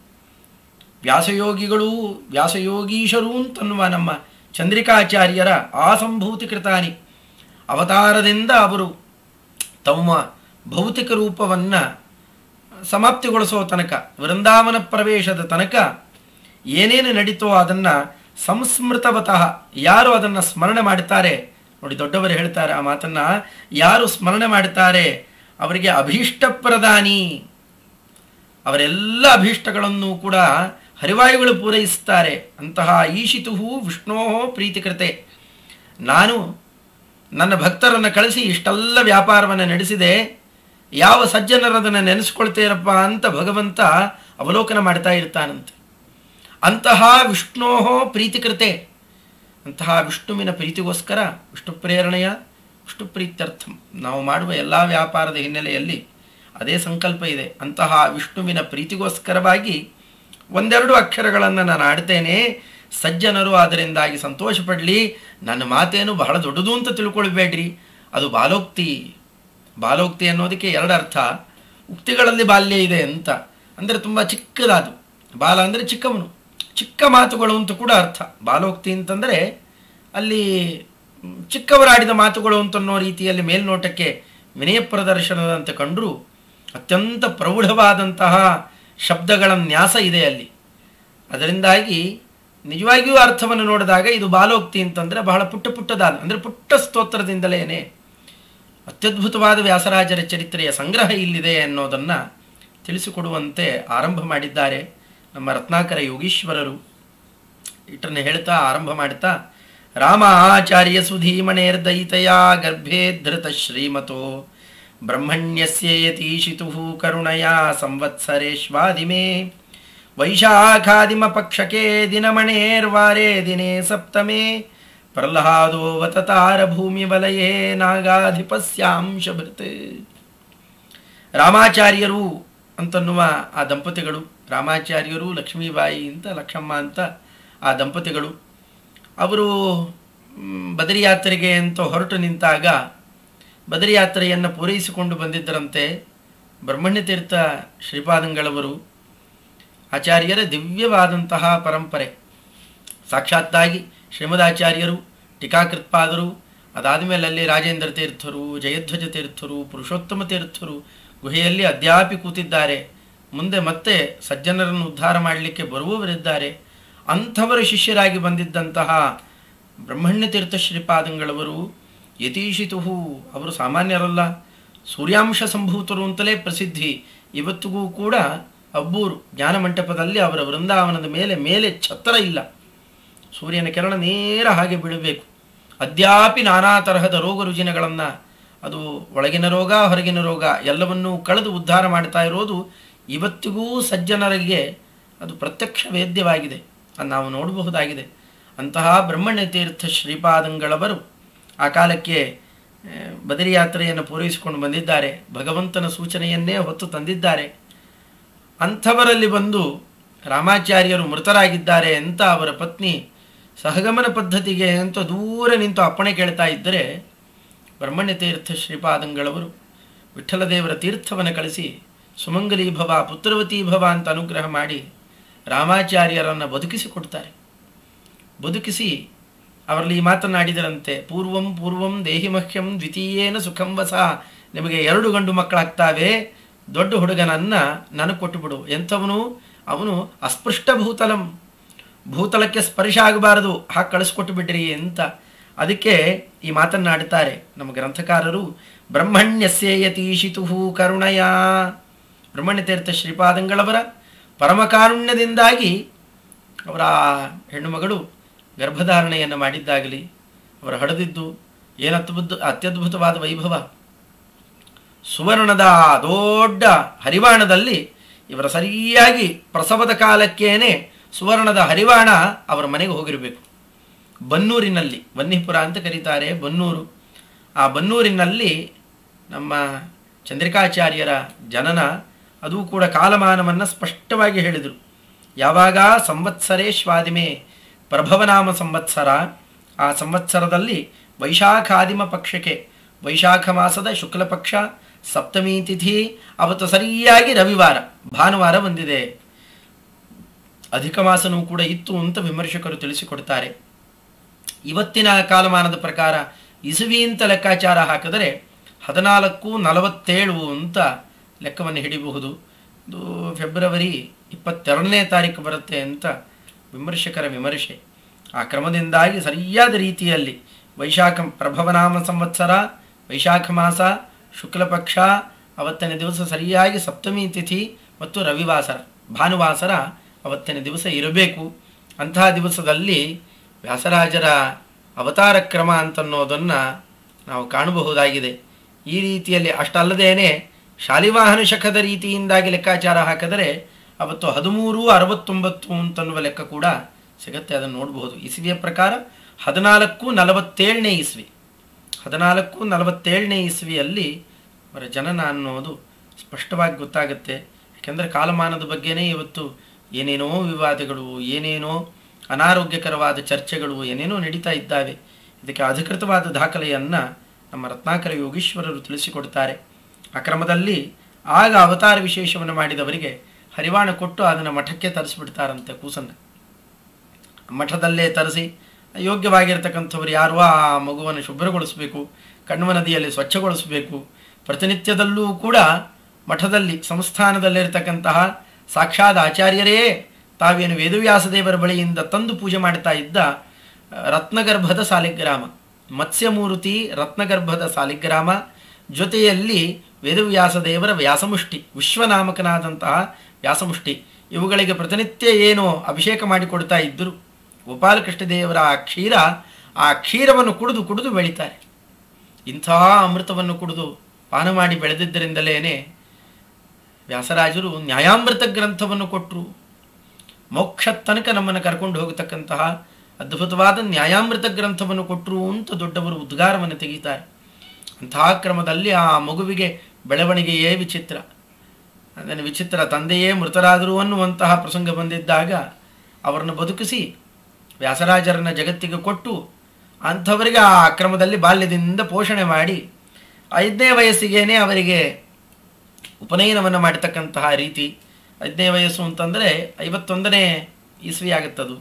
Speaker 1: ವ್ಯಾಸಯೋಗಿಗಳು ವ್ಯಾಸಯೋಗೀಶರು ಅಂತನ್ನುವ ನಮ್ಮ ಚಂದ್ರಿಕಾಚಾರ್ಯರ ಆಸಂಭೂತಿಕೃತಾನಿ, ಅವತಾರದಿಂದ ಅವರು ತಮ್ಮ ಭೌತಿಕ ರೂಪವನ್ನು ಸಮಾಪ್ತಿಗೊಳಿಸೋ ತನಕ, ವೃಂದಾವನ ಪ್ರವೇಶದ ತನಕ ಏನೇನು ನಡೀತೋ ಅದನ್ನು ಸಂಸ್ಮೃತವತಃ ಯಾರು ಅದನ್ನು ಸ್ಮರಣೆ ಮಾಡುತ್ತಾರೆ, ನೋಡಿ ದೊಡ್ಡವರು ಹೇಳ್ತಾರೆ ಆ ಮಾತನ್ನು, ಯಾರು ಸ್ಮರಣೆ ಮಾಡುತ್ತಾರೆ ಅವರಿಗೆ ಅಭೀಷ್ಟಪ್ರದಾನಿ, ಅವರೆಲ್ಲ ಅಭೀಷ್ಟಗಳನ್ನು ಕೂಡ ಹರಿವಾಯುಗಳು ಪೂರೈಸುತ್ತಾರೆ. ಅಂತಹ ಈಶಿತು ವಿಷ್ಣೋ ಪ್ರೀತಿಕೃತೆ, ನಾನು ನನ್ನ ಭಕ್ತರನ್ನು ಕಳಿಸಿ ಇಷ್ಟೆಲ್ಲ ವ್ಯಾಪಾರವನ್ನು ನಡೆಸಿದೆ, ಯಾವ ಸಜ್ಜನರದನ್ನು ನೆನೆಸ್ಕೊಳ್ತೇರಪ್ಪ ಅಂತ ಭಗವಂತ ಅವಲೋಕನ ಮಾಡ್ತಾ ಇರ್ತಾನಂತೆ. ಅಂತಹ ವಿಷ್ಣೋ ಪ್ರೀತಿಕೃತೆ, ಅಂತಹ ವಿಷ್ಣುವಿನ ಪ್ರೀತಿಗೋಸ್ಕರ, ವಿಷ್ಣು ಪ್ರೇರಣೆಯ ವಿಷ್ಣು ಪ್ರೀತ್ಯರ್ಥಂ ನಾವು ಮಾಡುವ ಎಲ್ಲ ವ್ಯಾಪಾರದ ಹಿನ್ನೆಲೆಯಲ್ಲಿ ಅದೇ ಸಂಕಲ್ಪ ಇದೆ. ಅಂತಹ ವಿಷ್ಣುವಿನ ಪ್ರೀತಿಗೋಸ್ಕರವಾಗಿ ಒಂದೆರಡು ಅಕ್ಷರಗಳನ್ನು ನಾನು ಆಡ್ತೇನೆ, ಸಜ್ಜನರು ಅದರಿಂದಾಗಿ ಸಂತೋಷ ಪಡಲಿ. ನನ್ನ ಮಾತೇನು ಬಹಳ ದೊಡ್ಡದು ಅಂತ ತಿಳ್ಕೊಳ್ಬೇಡ್ರಿ, ಅದು ಬಾಲೋಕ್ತಿ. ಬಾಲೋಕ್ತಿ ಅನ್ನೋದಕ್ಕೆ 2 ಅರ್ಥ. ಉಕ್ತಿಗಳಲ್ಲಿ ಬಾಲ್ಯ ಇದೆ ಅಂತ ಅಂದರೆ ತುಂಬ ಚಿಕ್ಕದಾದು, ಬಾಲ ಅಂದರೆ ಚಿಕ್ಕವನು, ಚಿಕ್ಕ ಮಾತುಗಳು ಅಂತ ಕೂಡ ಅರ್ಥ. ಬಾಲೋಕ್ತಿ ಅಂತಂದರೆ ಅಲ್ಲಿ ಚಿಕ್ಕವರಾಡಿದ ಮಾತುಗಳು ಅಂತನ್ನೋ ರೀತಿಯಲ್ಲಿ ಮೇಲ್ನೋಟಕ್ಕೆ ವಿನಯ ಪ್ರದರ್ಶನದಂತೆ ಕಂಡರೂ ಅತ್ಯಂತ ಪ್ರೌಢವಾದಂತಹ ಶಬ್ದಗಳ ನ್ಯಾಸ ಇದೆ ಅಲ್ಲಿ. ಅದರಿಂದಾಗಿ ನಿಜವಾಗಿಯೂ ಅರ್ಥವನ್ನು ನೋಡಿದಾಗ ಇದು ಬಾಲೋಕ್ತಿ ಅಂತಂದರೆ ಬಹಳ ಪುಟ್ಟದಾದ ಅಂದರೆ ಪುಟ್ಟ ಸ್ತೋತ್ರದಿಂದಲೇ ಅತ್ಯದ್ಭುತವಾದ ವ್ಯಾಸರಾಜರ ಚರಿತ್ರೆಯ ಸಂಗ್ರಹ ಇಲ್ಲಿದೆ ಅನ್ನೋದನ್ನು ತಿಳಿಸಿಕೊಡುವಂತೆ ಆರಂಭ ಮಾಡಿದ್ದಾರೆ ನಮ್ಮ ರತ್ನಾಕರ ಯೋಗೀಶ್ವರರು. ಇಟ್ಟನ್ನು ಹೇಳ್ತಾ ಆರಂಭ ಮಾಡ್ತಾ, ರಾಮ ಆಚಾರ್ಯ ಸುಧೀಮಣೇರ್ದಯಿತೆಯ ಗರ್ಭೇ ಧೃತ ಶ್ರೀಮತೋ ಬ್ರಹ್ಮಣ್ಯಸ್ಯ ಯತೀಶಿತು ಕರುಣಯ ಸಂವತ್ಸರೇಶ್ವಾದಿಮೇ ವೈಶಾಖಾದಿಮ ಪಕ್ಷಕೆ ದಿನಮಣೇರ್ವಾರೇ ದಿನೇ ಸಪ್ತಮೇ ಪ್ರಹ್ಲಾದೋವತಾರ ಭೂಮಿ ವಲಯೇ ನಾಗಾಧಿಪಸ್ಯಾಂಶಭೃತ್. ರಾಮಾಚಾರ್ಯರು ಅಂತನ್ನುವ ಆ ದಂಪತಿಗಳು, ರಾಮಾಚಾರ್ಯರು ಲಕ್ಷ್ಮೀಬಾಯಿ ಅಂತ ಲಕ್ಷ್ಮಮ್ಮ ಅಂತ ಆ ದಂಪತಿಗಳು, ಅವರು ಬದರಿಯಾತ್ರೆಗೆ ಅಂತ ಹೊರಟು ನಿಂತಾಗ ಬದರಿಯಾತ್ರೆಯನ್ನು ಪೂರೈಸಿಕೊಂಡು ಬಂದಿದ್ದರಂತೆ ಬ್ರಹ್ಮಣ್ಯತೀರ್ಥ ಶ್ರೀಪಾದಂಗಳವರು. ಆಚಾರ್ಯರ ದಿವ್ಯವಾದಂತಹ ಪರಂಪರೆ, ಸಾಕ್ಷಾತ್ತಾಗಿ ಶ್ರೀಮದಾಚಾರ್ಯರು, ಟೀಕಾಕೃತ್ಪಾದರು, ಅದಾದ ಮೇಲೆ ಅಲ್ಲಿ ರಾಜೇಂದ್ರ ತೀರ್ಥರು, ಜಯಧ್ವಜ ತೀರ್ಥರು, ಪುರುಷೋತ್ತಮ ತೀರ್ಥರು ಗುಹೆಯಲ್ಲಿ ಅದ್ಯಾಪಿ ಕೂತಿದ್ದಾರೆ. ಮುಂದೆ ಮತ್ತೆ ಸಜ್ಜನರನ್ನು ಉದ್ಧಾರ ಮಾಡಲಿಕ್ಕೆ ಬರುವವರಿದ್ದಾರೆ. ಅಂಥವರ ಶಿಷ್ಯರಾಗಿ ಬಂದಿದ್ದಂತಹ ಬ್ರಹ್ಮಣ್ಯತೀರ್ಥ ಶ್ರೀಪಾದಂಗಳವರು ಯತೀಶಿತು, ಅವರು ಸಾಮಾನ್ಯರಲ್ಲ, ಸೂರ್ಯಾಂಶ ಸಂಭೂತರು ಅಂತಲೇ ಪ್ರಸಿದ್ಧಿ. ಇವತ್ತಿಗೂ ಕೂಡ ಅಬ್ಬೂರು ಜ್ಞಾನಮಂಟಪದಲ್ಲಿ ಅವರ ವೃಂದಾವನದ ಮೇಲೆ ಛತ್ರ ಇಲ್ಲ, ಸೂರ್ಯನ ಕಿರಣ ನೇರ ಹಾಗೆ ಬೀಳಬೇಕು. ಅದ್ಯಾಪಿ ನಾನಾ ತರಹದ ರೋಗ ರುಜಿನಗಳನ್ನು, ಅದು ಒಳಗಿನ ರೋಗ ಹೊರಗಿನ ರೋಗ ಎಲ್ಲವನ್ನೂ ಕಳೆದು ಉದ್ಧಾರ ಮಾಡ್ತಾ ಇರೋದು ಇವತ್ತಿಗೂ ಸಜ್ಜನರಿಗೆ ಅದು ಪ್ರತ್ಯಕ್ಷ ವೇದ್ಯವಾಗಿದೆ, ಅದು ನಾವು ನೋಡಬಹುದಾಗಿದೆ. ಅಂತಹ ಬ್ರಹ್ಮಣ್ಯತೀರ್ಥ ಶ್ರೀಪಾದಂಗಳವರು ಆ ಕಾಲಕ್ಕೆ ಬದರಿಯಾತ್ರೆಯನ್ನು ಪೂರೈಸಿಕೊಂಡು ಬಂದಿದ್ದಾರೆ, ಭಗವಂತನ ಸೂಚನೆಯನ್ನೇ ಹೊತ್ತು ತಂದಿದ್ದಾರೆ. ಅಂಥವರಲ್ಲಿ ಬಂದು ರಾಮಾಚಾರ್ಯರು ಮೃತರಾಗಿದ್ದಾರೆ ಅಂತ ಅವರ ಪತ್ನಿ ಸಹಗಮನ ಪದ್ಧತಿಗೆ ಅಂತ ದೂರ ನಿಂತು ಅಪ್ಪಣೆ ಕೇಳ್ತಾ ಇದ್ದರೆ, ಬ್ರಹ್ಮಣ್ಯತೀರ್ಥ ಶ್ರೀಪಾದಂಗಳವರು ವಿಠ್ಠಲದೇವರ ತೀರ್ಥವನ್ನು ಕಳಿಸಿ ಸುಮಂಗಲೀ ಭವ ಪುತ್ರವತೀ ಭವ ಅಂತ ಅನುಗ್ರಹ ಮಾಡಿ ರಾಮಾಚಾರ್ಯರನ್ನು ಬದುಕಿಸಿಕೊಡ್ತಾರೆ. ಬದುಕಿಸಿ ಅವರಲ್ಲಿ ಈ ಮಾತನಾಡಿದರಂತೆ, ಪೂರ್ವಂ ಪೂರ್ವಂ ದೇಹಿ ಮಹ್ಯಂ ದ್ವಿತೀಯೇನ ಸುಖಂ ವಸ, ನಿಮಗೆ 2 ಗಂಡು ಮಕ್ಕಳಾಗ್ತಾವೆ, ದೊಡ್ಡ ಹುಡುಗನನ್ನು ನನಗೆ ಕೊಟ್ಟುಬಿಡು. ಎಂಥವನು ಅವನು? ಅಸ್ಪೃಷ್ಟ ಭೂತಲಂ, ಭೂತಲಕ್ಕೆ ಸ್ಪರ್ಶ ಆಗಬಾರದು, ಹಾಗೆ ಕಳಿಸ್ಕೊಟ್ಟು ಬಿಡ್ರಿ ಅಂತ. ಅದಕ್ಕೆ ಈ ಮಾತನ್ನಾಡುತ್ತಾರೆ ನಮ್ಮ ಗ್ರಂಥಕಾರರು, ಬ್ರಹ್ಮಣ್ಯಸ್ಯೇಯತೀಶಿತು ಕರುಣಯ. ಬ್ರಹ್ಮಣ್ಯತೀರ್ಥ ಶ್ರೀಪಾದಂಗಳವರ ಪರಮಕಾರುಣ್ಯದಿಂದಾಗಿ ಅವರ ಹೆಣ್ಣು ಮಗಳು ಗರ್ಭಧಾರಣೆಯನ್ನು ಮಾಡಿದ್ದಾಗಲಿ, ಅವರು ಹಡೆದಿದ್ದು ಅತ್ಯದ್ಭುತವಾದ ವೈಭವ. ಸುವರ್ಣದ ದೊಡ್ಡ ಹರಿವಾಣದಲ್ಲಿ ಇವರ ಸರಿಯಾಗಿ ಪ್ರಸವದ ಕಾಲಕ್ಕೇನೆ ಸುವರ್ಣದ ಹರಿವಾಣ ಅವರ ಮನೆಗೆ ಹೋಗಿರಬೇಕು. ಬನ್ನೂರಿನಲ್ಲಿ, ವನ್ನಿಪುರ ಅಂತ ಕರೀತಾರೆ ಬನ್ನೂರು, ಆ ಬನ್ನೂರಿನಲ್ಲಿ ನಮ್ಮ ಚಂದ್ರಿಕಾಚಾರ್ಯರ ಜನನ, ಅದು ಕೂಡ ಕಾಲಮಾನವನ್ನು ಸ್ಪಷ್ಟವಾಗಿ ಹೇಳಿದರು. ಯಾವಾಗ ಸಂವತ್ಸರೇ ಶ್ವಾದಿಮೆ ಪ್ರಭವನಾಮ ಸಂವತ್ಸರ, ಆ ಸಂವತ್ಸರದಲ್ಲಿ ವೈಶಾಖಾದಿಮ ಪಕ್ಷಕ್ಕೆ, ವೈಶಾಖ ಮಾಸದ ಶುಕ್ಲ ಪಕ್ಷ ಸಪ್ತಮಿ ತಿಥಿ, ಅವತ್ತು ಸರಿಯಾಗಿ ರವಿವಾರ ಭಾನುವಾರ ಬಂದಿದೆ. ಅಧಿಕ ಮಾಸನೂ ಕೂಡ ಇತ್ತು ಅಂತ ವಿಮರ್ಶಕರು ತಿಳಿಸಿಕೊಡ್ತಾರೆ. ಇವತ್ತಿನ ಕಾಲಮಾನದ ಪ್ರಕಾರ ಇಸುವಿ ಅಂತ ಲೆಕ್ಕಾಚಾರ ಹಾಕಿದರೆ 1447 ಅಂತ ಲೆಕ್ಕವನ್ನು ಹಿಡಿಬಹುದು. ಇದು ಫೆಬ್ರವರಿ 22ನೇ ತಾರೀಕು ಬರುತ್ತೆ ಅಂತ ವಿಮರ್ಶಕರ ವಿಮರ್ಶೆ. ಆ ಕ್ರಮದಿಂದಾಗಿ ಸರಿಯಾದ ರೀತಿಯಲ್ಲಿ ವೈಶಾಖ ಪ್ರಭವನಾಮ ಸಂವತ್ಸರ, ವೈಶಾಖ ಮಾಸ, ಶುಕ್ಲಪಕ್ಷ, ಅವತ್ತಿನ ದಿವಸ ಸರಿಯಾಗಿ ಸಪ್ತಮಿ ತಿಥಿ ಮತ್ತು ರವಿವಾಸರ ಭಾನುವಾಸರ ಅವತ್ತಿನ ದಿವಸ ಇರಬೇಕು. ಅಂತಹ ದಿವಸದಲ್ಲಿ ವ್ಯಾಸರಾಜರ ಅವತಾರ ಕ್ರಮ ಅಂತನ್ನೋದನ್ನು ನಾವು ಕಾಣಬಹುದಾಗಿದೆ. ಈ ರೀತಿಯಲ್ಲಿ ಅಷ್ಟಲ್ಲದೇನೆ ಶಾಲಿವಾಹನ ಶಕದ ರೀತಿಯಿಂದಾಗಿ ಲೆಕ್ಕಾಚಾರ ಹಾಕಿದರೆ ಅವತ್ತು 1369 ಅಂತನ್ನುವ ಲೆಕ್ಕ ಕೂಡ ಸಿಗುತ್ತೆ, ಅದನ್ನು ನೋಡಬಹುದು. ಇಸ್ವಿಯ ಪ್ರಕಾರ 1447ನೇ ಇಸ್ವಿ, 1447ನೇ ಇಸ್ವಿಯಲ್ಲಿ ಅವರ ಜನನ ಅನ್ನೋದು ಸ್ಪಷ್ಟವಾಗಿ ಗೊತ್ತಾಗುತ್ತೆ. ಯಾಕೆಂದರೆ ಕಾಲಮಾನದ ಬಗ್ಗೆನೇ ಇವತ್ತು ಏನೇನೋ ವಿವಾದಗಳು, ಏನೇನೋ ಅನಾರೋಗ್ಯಕರವಾದ ಚರ್ಚೆಗಳು ಏನೇನೋ ನಡೀತಾ ಇದ್ದಾವೆ. ಇದಕ್ಕೆ ಅಧಿಕೃತವಾದ ದಾಖಲೆಯನ್ನು ನಮ್ಮ ರತ್ನಾಕರ ಯೋಗೀಶ್ವರರು ತಿಳಿಸಿಕೊಡ್ತಾರೆ. ಆ ಕ್ರಮದಲ್ಲಿ ಆಗ ಅವತಾರ ವಿಶೇಷವನ್ನು ಮಾಡಿದವರಿಗೆ ಹರಿವಾಣ ಕೊಟ್ಟು ಅದನ್ನು ಮಠಕ್ಕೆ ತರಿಸಿಬಿಡ್ತಾರಂತೆ. ಕೂಸನ್ನು ಮಠದಲ್ಲೇ ತರಿಸಿ ಯೋಗ್ಯವಾಗಿರ್ತಕ್ಕಂಥವ್ರು ಯಾರು ಆ ಮಗುವನ್ನು ಶುಭ್ರಗೊಳಿಸಬೇಕು, ಕಣ್ವ ನದಿಯಲ್ಲಿ ಸ್ವಚ್ಛಗೊಳಿಸಬೇಕು. ಪ್ರತಿನಿತ್ಯದಲ್ಲೂ ಕೂಡ ಮಠದಲ್ಲಿ ಸಂಸ್ಥಾನದಲ್ಲಿರ್ತಕ್ಕಂತಹ ಸಾಕ್ಷಾತ್ ಆಚಾರ್ಯರೇ ತಾವೇನು ವೇದವ್ಯಾಸ ದೇವರ ಬಳಿಯಿಂದ ತಂದು ಪೂಜೆ ಮಾಡ್ತಾ ಇದ್ದ ರತ್ನಗರ್ಭದ ಸಾಲಿಗ್ರಾಮ, ಮತ್ಸ್ಯಮೂರ್ತಿ ರತ್ನಗರ್ಭದ ಸಾಲಿಗ್ರಾಮ, ಜೊತೆಯಲ್ಲಿ ವೇದವ್ಯಾಸ ದೇವರ ವ್ಯಾಸಮುಷ್ಟಿ, ವಿಶ್ವನಾಮಕನಾದಂತಹ ವ್ಯಾಸಮುಷ್ಟಿ, ಇವುಗಳಿಗೆ ಪ್ರತಿನಿತ್ಯ ಏನೋ ಅಭಿಷೇಕ ಮಾಡಿಕೊಡ್ತಾ ಇದ್ದರು. ಗೋಪಾಲಕೃಷ್ಣ ದೇವರ ಆ ಕ್ಷೀರವನ್ನು ಕುಡಿದು ಬೆಳೀತಾರೆ. ಇಂತಹ ಅಮೃತವನ್ನು ಕುಡಿದು ಪಾನ ಮಾಡಿ ಬೆಳೆದಿದ್ದರಿಂದಲೇ ವ್ಯಾಸರಾಜರು ನ್ಯಾಯಾಮೃತ ಗ್ರಂಥವನ್ನು ಕೊಟ್ಟರು. ಮೋಕ್ಷ ತನಕ ನಮ್ಮನ್ನು ಕರ್ಕೊಂಡು ಹೋಗತಕ್ಕಂತಹ ಅದ್ಭುತವಾದ ನ್ಯಾಯಾಮೃತ ಗ್ರಂಥವನ್ನು ಕೊಟ್ಟರು ಅಂತ ದೊಡ್ಡವರು ಉದ್ಗಾರವನ್ನು ತೆಗೀತಾರೆ. ಅಂತಹ ಕ್ರಮದಲ್ಲಿ ಆ ಮಗುವಿಗೆ ಬೆಳವಣಿಗೆಯೇ ವಿಚಿತ್ರ. ಅದನ್ನು ವಿಚಿತ್ರ, ತಂದೆಯೇ ಮೃತರಾದರು ಅನ್ನುವಂತಹ ಪ್ರಸಂಗ ಬಂದಿದ್ದಾಗ ಅವರನ್ನು ಬದುಕಿಸಿ ವ್ಯಾಸರಾಜರನ್ನು ಜಗತ್ತಿಗೆ ಕೊಟ್ಟು ಅಂಥವರಿಗೆ ಆ ಕ್ರಮದಲ್ಲಿ ಬಾಲ್ಯದಿಂದ ಪೋಷಣೆ ಮಾಡಿ 5ನೇ ವಯಸ್ಸಿಗೇನೆ ಅವರಿಗೆ ಉಪನಯನವನ್ನು ಮಾಡತಕ್ಕಂತಹ ರೀತಿ. 5ನೇ ವಯಸ್ಸು ಅಂತಂದರೆ 51ನೇ ಇಸ್ವಿ ಆಗುತ್ತದು.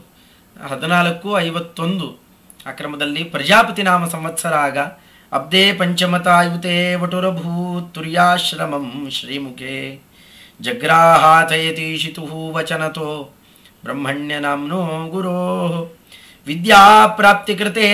Speaker 1: 1451 ಆ ಕ್ರಮದಲ್ಲಿ ಪ್ರಜಾಪತಿ ನಾಮ ಸಂವತ್ಸರ ಆಗ ಅಬ್ದೇ ಪಂಚಮತಾಯುತೆ ವಟುರಭೂತ್ ತುರ್ಯಾಶ್ರಮಂ ಶ್ರೀಮುಖೇ ಜಗ್ರಾಹಾತಯತೀಶಿತು ವಚನತೋ ಬ್ರಹ್ಮಣ್ಯ ನಾಮ್ನೋ ಗುರೋ ವಿದ್ಯಾಪ್ರಾಪ್ತಿಕೃತೆ